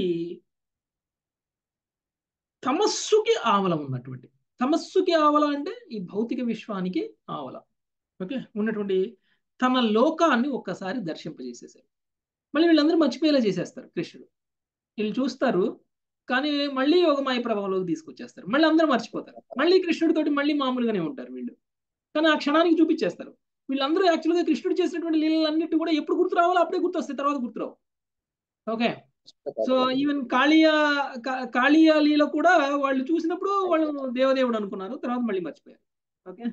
తమస్సుకి ఆవల ఉన్నటువంటి, తమస్సుకి ఆవల అంటే ఈ భౌతిక విశ్వానికి ఆవల ఓకే ఉన్నటువంటి తమ లోకాన్ని ఒక్కసారి దర్శింపజేసేసారు. మళ్ళీ వీళ్ళందరూ మర్చిపోయేలా చేసేస్తారు కృష్ణుడు. వీళ్ళు చూస్తారు కానీ మళ్ళీ యోగమాయ ప్రభావంలోకి తీసుకొచ్చేస్తారు, మళ్ళీ అందరూ మర్చిపోతారు, మళ్ళీ కృష్ణుడితోటి మళ్ళీ మామూలుగానే ఉంటారు వీళ్ళు. కానీ ఆ క్షణానికి చూపించేస్తారు. వీళ్ళందరూ యాక్చువల్గా కృష్ణుడు చేసినటువంటి లీలలన్నిటి కూడా ఎప్పుడు గుర్తు రావాలో అప్పుడే గుర్తొస్తాయి, తర్వాత గుర్తురావు. ఓకే, సో ఈవెన్ కాళీయ లీల కూడా వాళ్ళు చూసినప్పుడు వాళ్ళు దేవదేవుడు అనుకున్నారు, తర్వాత మళ్ళీ మర్చిపోయారు. ఓకే,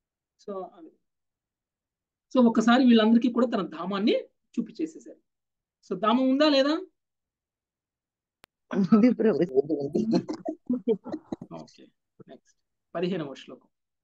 సో ఒక్కసారి వీళ్ళందరికీ కూడా తన ధామాన్ని చూపించేసేసారు. సో ధామం ఉందా లేదా? ఓకే, నెక్స్ట్ 15వ శ్లోకం.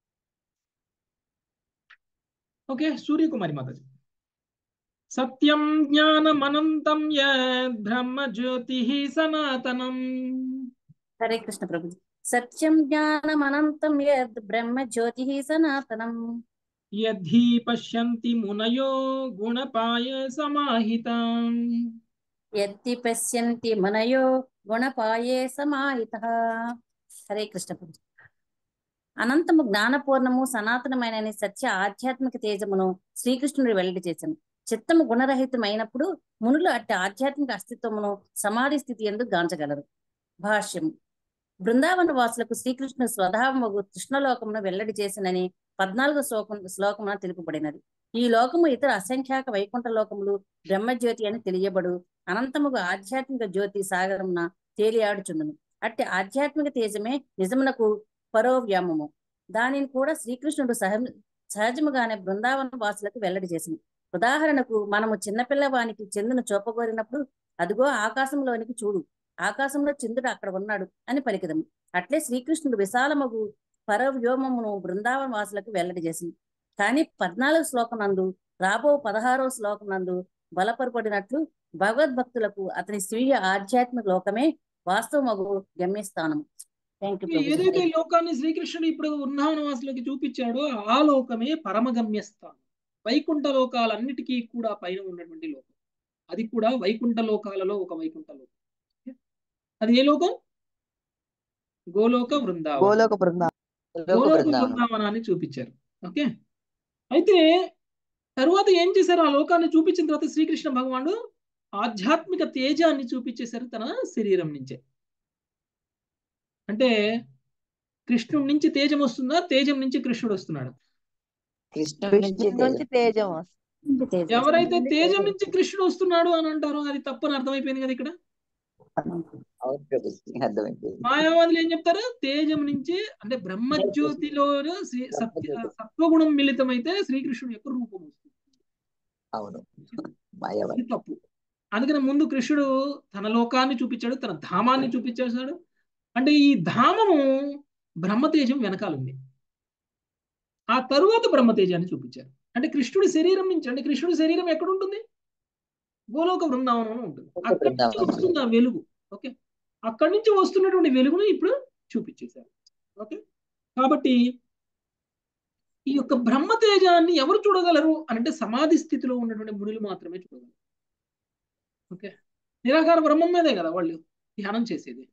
ఓకే, సూర్యకుమారి మాతాజీ. సత్యం జ్ఞానమనంతం యద్ బ్రహ్మ జ్యోతి సనాతనం. హరే కృష్ణ ప్రభుజీ. సత్యం జ్ఞానమనంతం యద్ బ్రహ్మ జ్యోతి సనాతనం. యద్ధి పశ్యంతి మునయో గుణపాయ సమాహితం. యద్ధి పశ్యంతి మునయో గుణపాయే సమాహితః. హరే కృష్ణ ప్రభుజీ. అనంతము జ్ఞానపూర్ణము సనాతనమైన సత్య ఆధ్యాత్మిక తేజమును శ్రీకృష్ణుడు వెల్లడి చేశాను. చిత్తము గుణరహితమైనప్పుడు మునులు అట్టి ఆధ్యాత్మిక అస్తిత్వమును సమాధి స్థితి ఎందుకు గాంచగలరు. భాష్యం. బృందావన వాసులకు శ్రీకృష్ణుడు స్వధావము కృష్ణలోకమును వెల్లడి చేసినని 14వ శ్లోకమున తెలుపబడినది. ఈ లోకము ఇతర అసంఖ్యాక వైకుంఠ లోకములు బ్రహ్మజ్యోతి అని తెలియబడు అనంతముగా ఆధ్యాత్మిక జ్యోతి సాగరమున తేలియాడుచుండును. అట్టి ఆధ్యాత్మిక తేజమే నిజమునకు పరోవ్యామము. దానిని కూడా శ్రీకృష్ణుడు సహజముగానే బృందావన వాసులకు వెల్లడి చేసింది. ఉదాహరణకు మనము చిన్నపిల్లవానికి చంద్రును చూపగోరినప్పుడు అదిగో ఆకాశంలోనికి చూడు, ఆకాశంలో చంద్రుడు అక్కడ ఉన్నాడు అని పలికిదము. అట్లే శ్రీకృష్ణుడు విశాలమగు పరవ్యోమమును బృందావన వాసులకు వెల్లడి చేసింది. కానీ 14వ శ్లోకం నందు రాబో 16వ శ్లోకం నందు బలపరపడినట్లు భగవద్భక్తులకు అతని స్వీయ ఆధ్యాత్మిక లోకమే వాస్తవమగు గమ్యస్థానము. ఏదైతే లోకాన్ని శ్రీకృష్ణుడు ఇప్పుడు బృందావన వాసులకి చూపించాడో ఆ లోకమే పరమ గమ్యస్థానం. వైకుంఠ లోకాలన్నిటికీ కూడా పైన ఉన్నటువంటి లోకం, అది కూడా వైకుంఠ లోకాలలో ఒక వైకుంఠ లోకం. అది ఏ లోకం? గోలోక బృందావనాన్ని చూపించారు. ఓకే, అయితే తరువాత ఏం చేశారు? ఆ లోకాన్ని చూపించిన తర్వాత శ్రీకృష్ణ భగవానుడు ఆధ్యాత్మిక తేజాన్ని చూపించేశారు తన శరీరం నుంచే. అంటే కృష్ణుడి నుంచి తేజం వస్తుందా, తేజం నుంచి కృష్ణుడు వస్తున్నాడు? ఎవరైతే తేజం నుంచి కృష్ణుడు వస్తున్నాడు అని అంటారో అది తప్పని అర్థమైపోయింది కదా ఇక్కడ. మాయావాదులు ఏం చెప్తారు? తేజం నుంచి అంటే బ్రహ్మజ్యోతిలో సత్వగుణం మిళితమైతే శ్రీకృష్ణుడు యొక్క రూపం వస్తుంది. అది తప్పు. అందుకని ముందు కృష్ణుడు తన లోకాన్ని చూపించాడు, తన ధామాన్ని చూపించేశాడు. అంటే ఈ ధామము బ్రహ్మతేజం వెనకాలంది. ఆ తరువాత బ్రహ్మతేజాన్ని చూపించారు. అంటే కృష్ణుడి శరీరం నుంచి, అంటే కృష్ణుడి శరీరం ఎక్కడ ఉంటుంది? గోలోక బృందావనంలో ఉంటుంది. అక్కడి నుంచి వస్తుంది ఆ వెలుగు. ఓకే, అక్కడి నుంచి వస్తున్నటువంటి వెలుగును ఇప్పుడు చూపించేశారు. ఓకే, కాబట్టి ఈ యొక్క బ్రహ్మతేజాన్ని ఎవరు చూడగలరు అంటే సమాధి స్థితిలో ఉన్నటువంటి మునులు మాత్రమే చూడగలరు. ఓకే, నిరాకార బ్రహ్మం మీదే కదా వాళ్ళు ధ్యానం చేసేది.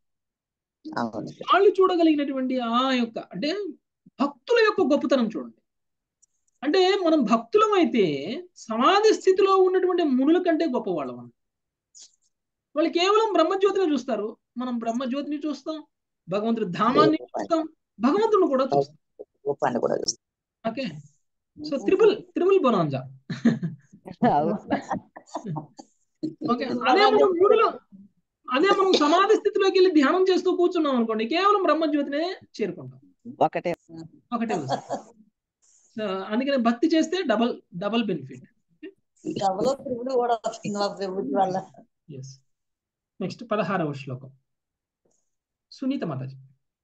వాళ్ళు చూడగలిగినటువంటి ఆ యొక్క అంటే భక్తుల యొక్క గొప్పతనం చూడండి. అంటే అంటే మనం భక్తులం అయితే సమాధి స్థితిలో ఉన్నటువంటి మునుల కంటే గొప్పవాళ్ళం మనం. వాళ్ళు కేవలం బ్రహ్మజ్యోతిని చూస్తారు, మనం బ్రహ్మజ్యోతిని చూస్తాం, భగవంతుడి ధామాన్ని చూస్తాం, భగవంతుడిని కూడా చూస్తాం. రూపాన్ని కూడా చూస్తాం. Okay, so triple bonanza. Okay, అదే మనం సమాధి స్థితిలోకి వెళ్ళి ధ్యానం చేస్తూ కూర్చున్నాం అనుకోండి, కేవలం బ్రహ్మజ్యోతినే చేరుకుంటాం. ఒకటే వస్తుంది. సో అందుకని భక్తి చేస్తే డబల్ బెనిఫిట్. నెక్స్ట్ 16వ శ్లోకం సునీత మాతాజీ.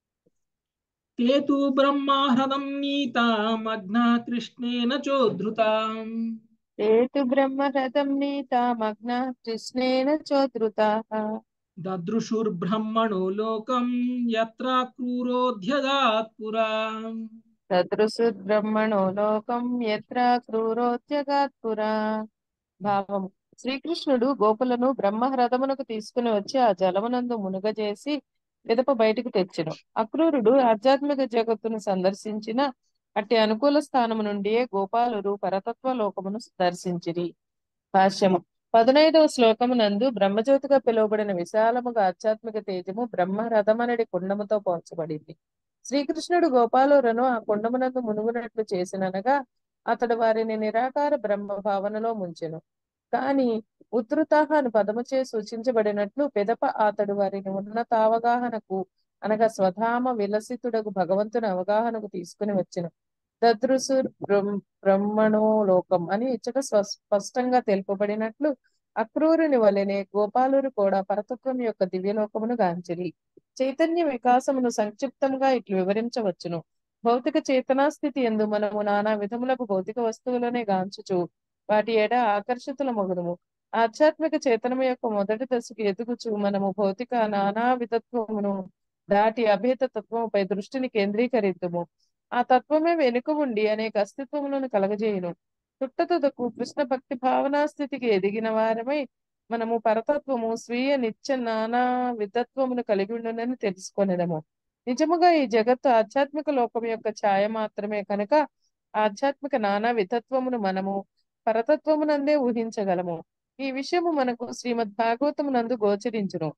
తేతు బ్రహ్మాహ్రదం నీతామగ్నా కృష్ణేన చోద్ధృతాం. ఏతు బ్రహ్మహృతం నీతామగ్నా కృష్ణేన చోద్ధృతాః. దదృశుర్బ్రహ్మణో లోకం యత్ర క్రూరోధ్యగాత్ పురా. సదృశుర్బ్రహ్మణో లోకం యత్ర క్రూరోద్యగాత్ పురా. భావం: శ్రీకృష్ణుడు గోపులను బ్రహ్మహ్రదమునకు తీసుకుని వచ్చి ఆ జలమునందు మునుగజేసి పిదప బయటికి తెచ్చెను. అక్రూరుడు ఆధ్యాత్మిక జగత్తును సందర్శించిన అట్టి అనుకూల స్థానము నుండియే గోపాలురు పరతత్వ లోకమును దర్శించిరి. భాష్యము: 15వ శ్లోకమునందు బ్రహ్మజ్యోతిగా పిలువబడిన విశాలముగా ఆధ్యాత్మిక తేజము బ్రహ్మరథమనడి కుండముతో పోల్చబడింది. శ్రీకృష్ణుడు గోపాలురను ఆ కుండమునందు మునుగునట్లు చేసిననగా అతడు వారిని నిరాకార బ్రహ్మ భావనలో ముంచెను. కాని ఉద్ధృతాః అని పదముచే సూచించబడినట్లు పెదప అతడు వారిని ఉన్నతావగాహనకు అనగా స్వధామ విలసితుడగు భగవంతుని అవగాహనకు తీసుకుని వచ్చెను. దదృశుర్ బ్రహ్మణో లోకం అని ఇచ్చట స్పష్టంగా తెలుపబడినట్లు అక్రూరుని వలెనే గోపాలురు కూడా పరతత్వం యొక్క దివ్యలోకమును గాంచిరి. చైతన్య వికాసమును సంక్షిప్తంగా ఇట్లు వివరించవచ్చును. భౌతిక చేతనాస్థితి యందు మనము నానా విధములకు భౌతిక వస్తువులనే గాంచుచు వాటి ఎడ ఆకర్షితుల మగుదుము. ఆధ్యాత్మిక చేతనము యొక్క మొదటి దశకు ఎదుగుచు మనము భౌతిక నానా విధత్వమును దాటి అభేద తత్వముపై దృష్టిని కేంద్రీకరిద్దుము. ఆ తత్వమే వెనుక ఉండి అనేక అస్తిత్వములను కలగజేయును. చుట్టతుదకు కృష్ణ భక్తి భావనా స్థితికి ఎదిగిన వారమై మనము పరతత్వము స్వీయ నిత్య నానా విధత్వమును కలిగి ఉండునని తెలుసుకొనేదము. నిజముగా ఈ జగత్తు ఆధ్యాత్మిక లోకం యొక్క ఛాయ మాత్రమే కనుక ఆధ్యాత్మిక నానా విధత్వమును మనము పరతత్వమునందే ఊహించగలము. ఈ విషయము మనకు శ్రీమద్ భాగవతమునందు గోచరించును.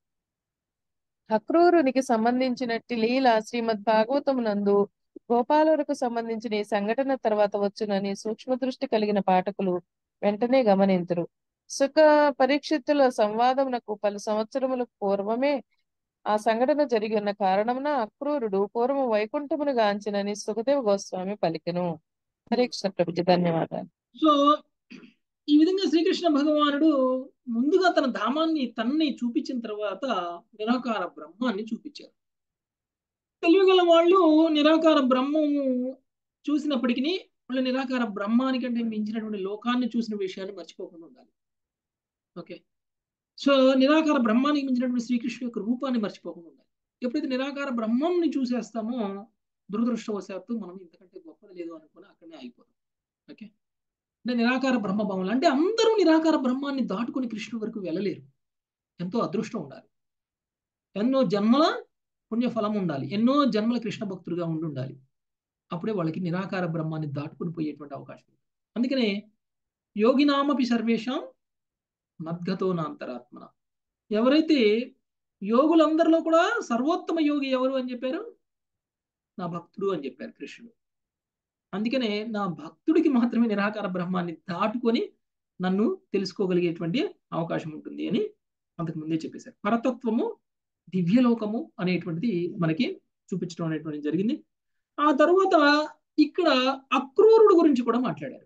అక్రూరునికి సంబంధించినట్టి లీల శ్రీమద్ భాగవతమునందు గోపాలురకు సంబంధించిన ఈ సంఘటన తర్వాత వచ్చునని సూక్ష్మ దృష్టి కలిగిన పాఠకులు వెంటనే గమనింతురు. సుఖ పరీక్షితుల సంవాదమునకు పలు సంవత్సరముల పూర్వమే ఆ సంఘటన జరిగి ఉన్న కారణమున అక్రూరుడు పూర్వం వైకుంఠమును గాంచినని సుఖదేవ గోస్వామి పలికెను. హరే కృష్ణ ప్రభుజీ, ధన్యవాదాలు. సో ఈ విధంగా శ్రీకృష్ణ భగవానుడు ముందుగా తన ధామాన్ని తన్ని చూపించిన తర్వాత నిరాకార బ్రహ్మాన్ని చూపించారు. తెలియగల వాళ్ళు నిరాకార బ్రహ్మము చూసినప్పటికీ వాళ్ళు నిరాకార బ్రహ్మానికంటే మించినటువంటి లోకాన్ని చూసిన విషయాన్ని మర్చిపోకుండా ఉండాలి. ఓకే, సో నిరాకార బ్రహ్మానికి మించినటువంటి శ్రీకృష్ణుడి యొక్క రూపాన్ని మర్చిపోకుండా ఉండాలి. ఎప్పుడైతే నిరాకార బ్రహ్మంని చూసేస్తామో దురదృష్టవశాత్తు మనం ఇంతకంటే గొప్పది లేదు అనుకుని అక్కడనే అయిపోతాం. ఓకే, అంటే నిరాకార బ్రహ్మభావం అంటే అందరూ నిరాకార బ్రహ్మాన్ని దాటుకుని కృష్ణుడి వరకు వెళ్ళలేరు. ఎంతో అదృష్టం ఉండాలి, ఎన్నో జన్మల పుణ్యఫలం ఉండాలి, ఎన్నో జన్మల కృష్ణ భక్తులుగా ఉండాలి. అప్పుడే వాళ్ళకి నిరాకార బ్రహ్మాన్ని దాటుకుని పోయేటువంటి అవకాశం ఉంది. అందుకనే యోగినామపి సర్వేషాం మద్గతో నాంతరాత్మన. ఎవరైతే యోగులందరిలో కూడా సర్వోత్తమ యోగి ఎవరు అని చెప్పారు? నా భక్తుడు అని చెప్పారు కృష్ణుడు. అందుకనే నా భక్తుడికి మాత్రమే నిరాకార బ్రహ్మాన్ని దాటుకొని నన్ను తెలుసుకోగలిగేటువంటి అవకాశం ఉంటుంది అని అంతకు ముందే చెప్పేశారు. పరతత్వము దివ్యలోకము అనేటువంటిది మనకి చూపించడం అనేటువంటిది జరిగింది. ఆ తర్వాత ఇక్కడ అక్రూరుడు గురించి కూడా మాట్లాడారు.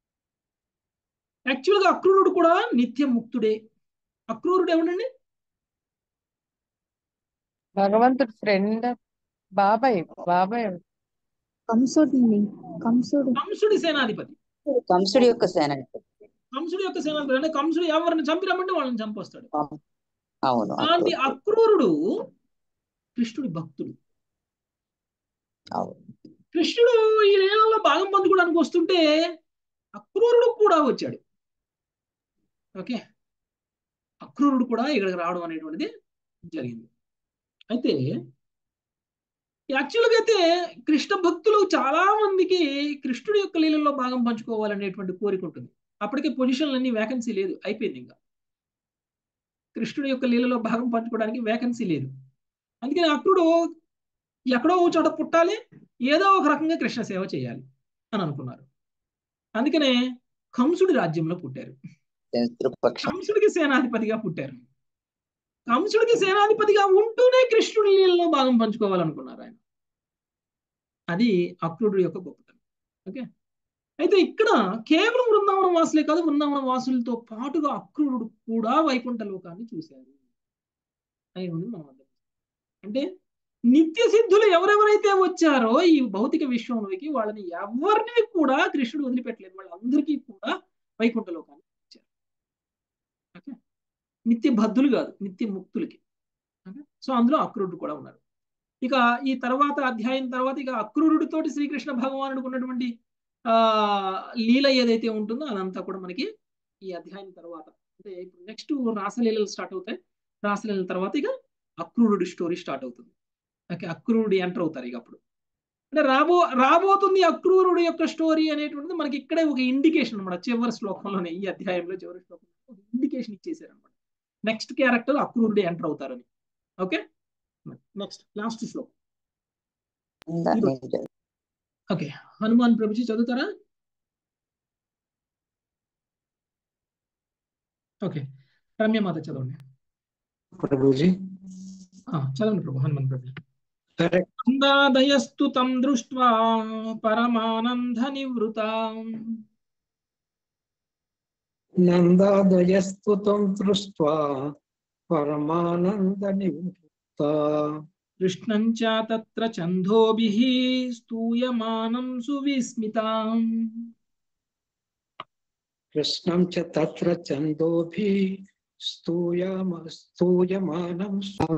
యాక్చువల్గా అక్రూరుడు కూడా నిత్య ముక్తుడే. అక్రూరుడు ఎవడండి? భగవంతుడు ఫ్రెండ్, బాబాయ్ కంసుడి సేనాధిపతి. కంసుడి యొక్క సేనాధిపతి అంటే కంసుడు ఎవరిని చంపిరమ్మంటే వాళ్ళని చంపొస్తాడు. అవును, అలాంటి అక్రూరుడు కృష్ణుడి భక్తుడు. కృష్ణుడు ఈ లీలలో భాగం పొందుకోవడానికి వస్తుంటే అక్రూరుడు కూడా వచ్చాడు. ఓకే, అక్రూరుడు కూడా ఇక్కడికి రావడం అనేటువంటిది జరిగింది. అయితే యాక్చువల్గా అయితే కృష్ణ భక్తులు చాలా మందికి కృష్ణుడి యొక్క లీలల్లో భాగం పంచుకోవాలనేటువంటి కోరిక ఉంటుంది. అప్పటికే పొజిషన్లన్నీ వేకెన్సీ లేదు, అయిపోయింది. ఇంకా కృష్ణుడి యొక్క లీలలో భాగం పంచుకోవడానికి వేకెన్సీ లేదు. అందుకని అక్రూరుడు ఎక్కడో ఒక చోట పుట్టాలి, ఏదో ఒక రకంగా కృష్ణ సేవ చేయాలి అని అనుకున్నారు. అందుకనే కంసుడి రాజ్యంలో పుట్టారు. కంసుడికి సేనాధిపతిగా పుట్టారు. కంసుడికి సేనాధిపతిగా ఉంటూనే కృష్ణుడి లీలలో భాగం పంచుకోవాలనుకున్నారు ఆయన. అది అక్రూరుడు యొక్క గొప్పతనం. ఓకే, అయితే ఇక్కడ కేవలం వృందావన వాసులే కాదు, వృందావన వాసులతో పాటుగా అక్రూరుడు కూడా వైకుంఠ లోకాన్ని చూశారు అయి ఉంది మనం అర్థం. అంటే నిత్య సిద్ధులు ఎవరెవరైతే వచ్చారో ఈ భౌతిక విశ్వంలోకి, వాళ్ళని ఎవరిని కూడా కృష్ణుడు వదిలిపెట్టలేదు. వాళ్ళందరికీ కూడా వైకుంఠ లోకాన్ని ఇచ్చారు. ఓకే, నిత్య బద్ధులు కాదు, నిత్య ముక్తులకి. ఓకే, సో అందులో అక్రూరుడు కూడా ఉన్నారు. ఇక ఈ తర్వాత అధ్యాయం తర్వాత ఇక అక్రూరుడితోటి శ్రీకృష్ణ భగవానుడికి ఉన్నటువంటి లీల ఏదైతే ఉంటుందో అదంతా కూడా మనకి ఈ అధ్యాయం తర్వాత, అంటే ఇప్పుడు నెక్స్ట్ రాసలీలలు స్టార్ట్ అవుతాయి. రాసలీల తర్వాత ఇక అక్రూరుడి స్టోరీ స్టార్ట్ అవుతుంది. ఓకే, అక్రూరుడు ఎంటర్ అవుతారు. ఇక అప్పుడు అంటే రాబోతుంది అక్రూరుడు యొక్క స్టోరీ అనేటువంటిది మనకి ఇక్కడే ఒక ఇండికేషన్ అనమాట. చివరి శ్లోకంలోనే, ఈ అధ్యాయంలో చివరి శ్లోకంలో ఇండికేషన్ ఇచ్చేసారు అనమాట. నెక్స్ట్ క్యారెక్టర్ అక్రూరుడు ఎంటర్ అవుతారని. ఓకే, నెక్స్ట్ లాస్ట్ శ్లోకం. ఓకే, హనుమాన్ ప్రభుజీ చదువుతారా? ఓకే, రమ్యమాత చదవండి. ప్రభుజీ చదవండి ప్రభు. హనుమాన్ ప్రభుజీ. నందాదయస్తు తం దృష్ట్వా పరమానంద నివృతాం. నందాదయస్తు తం దృష్ట్వా పరమానంద నివృతా. కృష్ణం చ తత్ర ఛందోభిః స్తూయమానం సువిస్మితాం. కృష్ణం చ తత్ర ఛందోభిః స్తూయమానం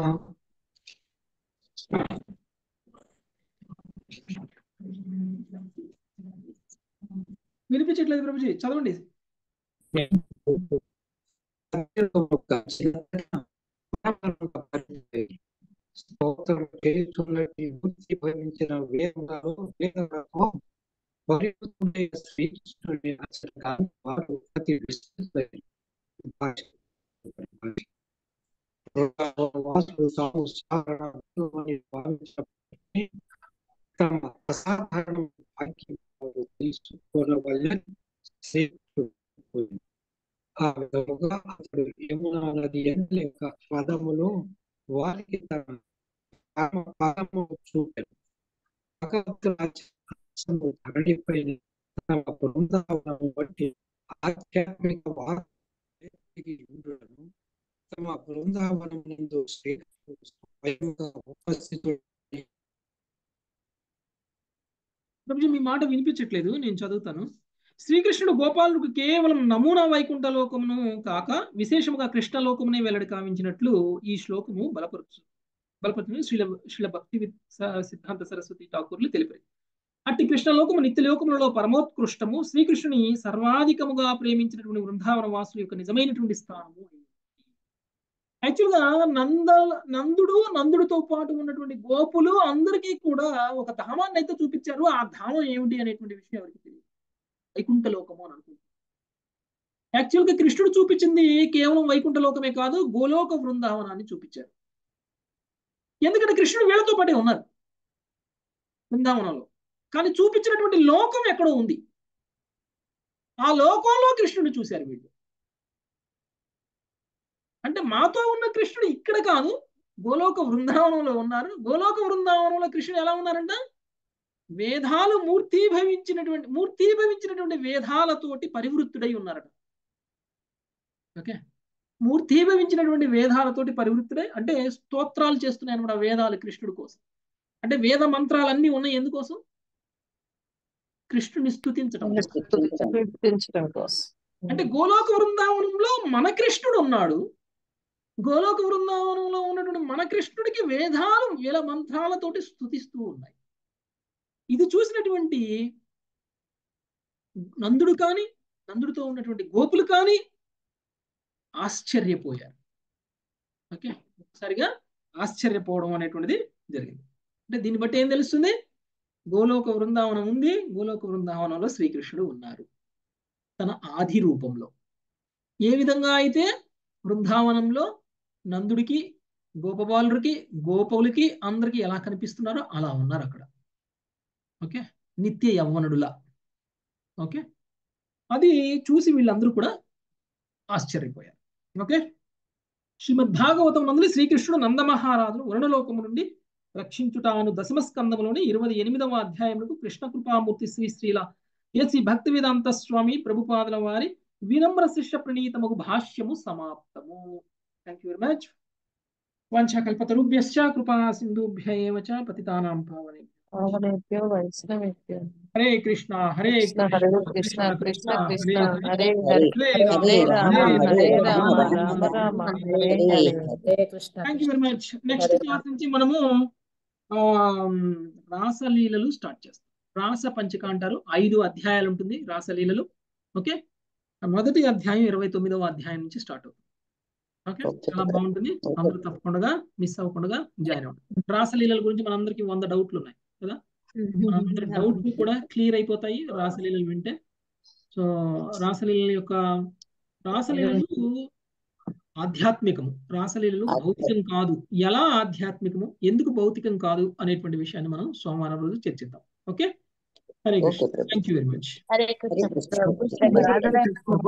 వినిపించట్లేదు ప్రభుజీ, చదవండి. స్తోత్రం చేస్తున్నట్టు బుద్ధి భవించిన వేదాలు వేదలకు పరిపూర్ణ శ్రీకృష్ణుని ఆచరణను వారు ప్రతి విశ్వసించారు. తమ అసాధారణ భాగ్యం తీసుకోవడం ఆ విధముగా అతడు యమునా నది యొక్క పదములో వారికి తన పాదము చూపారు. ధరణిపై తమ బృందావనం బట్టి ఆధ్యాత్మిక వార్తను తమ బృందావనం నందు స్వయంగా ఉపస్థితుడు. ప్రభుజీ మీ మాట వినిపించట్లేదు, నేను చదువుతాను. శ్రీకృష్ణుడు గోపాలుడికి కేవలం నమూనా వైకుంఠ లోకమును కాక విశేషముగా కృష్ణలోకమునే వెల్లడి కావించినట్లు ఈ శ్లోకము బలపరుచుని శ్రీల భక్తి సిద్ధాంత సరస్వతి ఠాకూర్లు తెలిపారు. అట్టి కృష్ణలోకము నిత్యలోకములలో పరమోత్కృష్టము, శ్రీకృష్ణుని సర్వాధికముగా ప్రేమించినటువంటి వృందావన వాసుల యొక్క నిజమైనటువంటి స్థానము. యాక్చువల్గా నందుడితో పాటు ఉన్నటువంటి గోపులు అందరికీ కూడా ఒక ధామాన్ని అయితే చూపించారు. ఆ ధామం ఏమిటి అనేటువంటి విషయం ఎవరికి తెలియదు. వైకుంఠ లోకము అని అనుకుంటున్నారు. యాక్చువల్గా కృష్ణుడు చూపించింది కేవలం వైకుంఠ లోకమే కాదు, గోలోక బృందావనాన్ని చూపించారు. ఎందుకంటే కృష్ణుడు వీళ్ళతో పాటే ఉన్నారు బృందావనంలో, కానీ చూపించినటువంటి లోకం ఎక్కడో ఉంది. ఆ లోకంలో కృష్ణుడు చూశారు వీళ్ళు. అంటే మాతో ఉన్న కృష్ణుడు ఇక్కడ కాదు, గోలోక బృందావనంలో ఉన్నారు. గోలోక బృందావనంలో కృష్ణుడు ఎలా ఉన్నారంట? వేదాలు మూర్తీభవించినటువంటి వేదాలతోటి పరివృత్తుడై ఉన్నారట. ఓకే, మూర్తీభవించినటువంటి వేదాలతోటి పరివృత్తుడై అంటే స్తోత్రాలు చేస్తున్నాయి అన్నమాట వేదాలు కృష్ణుడి కోసం. అంటే వేద మంత్రాలన్నీ ఉన్నాయి ఎందుకోసం? కృష్ణుని స్తుతించడం కోసం. అంటే గోలోక బృందావనంలో మన కృష్ణుడు ఉన్నాడు. గోలోక బృందావనంలో ఉన్నటువంటి మన కృష్ణుడికి వేదాలు వేల మంత్రాలతోటి స్తుతిస్తూ ఉన్నాయి. ఇది చూసినటువంటి నందుడు కానీ, నందుడితో ఉన్నటువంటి గోపులు కానీ ఆశ్చర్యపోయారు. ఓకే, ఒకసారిగా ఆశ్చర్యపోవడం అనేటువంటిది జరిగింది. అంటే దీన్ని బట్టి ఏం తెలుస్తుంది? గోలోక బృందావనం ఉంది, గోలోక బృందావనంలో శ్రీకృష్ణుడు ఉన్నారు తన ఆది రూపంలో. ఏ విధంగా అయితే బృందావనంలో నందుడికి, గోపబాలుడికి, గోపవులకి అందరికి ఎలా కనిపిస్తున్నారో అలా ఉన్నారు అక్కడ. ఓకే, నిత్య యవ్వనుడులా. ఓకే, అది చూసి వీళ్ళందరూ కూడా ఆశ్చర్యపోయారు. ఓకే, శ్రీమద్ భాగవతం నందు శ్రీకృష్ణుడు నందమహారాజును వరుణలోకము నుండి రక్షించుటాను దశమస్కందములోని 28వ అధ్యాయములకు కృష్ణ కృపామూర్తి శ్రీ శ్రీల శ్రీ భక్తి వేదాంత స్వామి ప్రభుపాదుల వారి వినమ్ర శిష్య ప్రణీతమగు భాష్యము సమాప్తము. Thank you very much. వాంఛాకల్పతరుభ్యశ్చ కృపా సింధుభ్య ఏవ చ పతితానాం పావనే. పావనేభ్యో వైష్ణవేభ్యో Hare Krishna Hare Krishna Krishna Hare Krishna Krishna Krishna Krishna Hare Krishna Hare Hare Hare Rama Hare Hare Rama Rama Hare Rama Rama Rama Rama Hare Hare Hare. Hare. Hare Krishna thank you Krishna very much. Next Hare class నుంచి మనము రాసలీలలు స్టార్ట్ చేస్తాం. రాస పంచక అంటారు. 5 అధ్యాయాలు ఉంటుంది రాసలీలలు. ఓకే, మొదటి అధ్యాయం 29వ అధ్యాయం నుంచి స్టార్ట్ అవుతుంది. ఓకే, చాలా బాగుంటుంది. అందరూ తప్పకుండా మిస్ అవ్వకుండా జాయిన్ అవ్వండి. రాసలీలల గురించి మనందరికీ 100 డౌట్లు ఉన్నాయి కదా. మనందరి డౌట్లు కూడా క్లియర్ అయిపోతాయి రాసలీలలు వింటే. సో రాసలీలల యొక్క రాసలీలలు ఆధ్యాత్మికము, రాసలీలలు భౌతికం కాదు. ఎలా ఆధ్యాత్మికము, ఎందుకు భౌతికం కాదు అనేటువంటి విషయాన్ని మనం సోమవారం రోజు చర్చిద్దాం. Okay, Hare Krishna. Thank you very much. Hare Hare Krishna Krishna.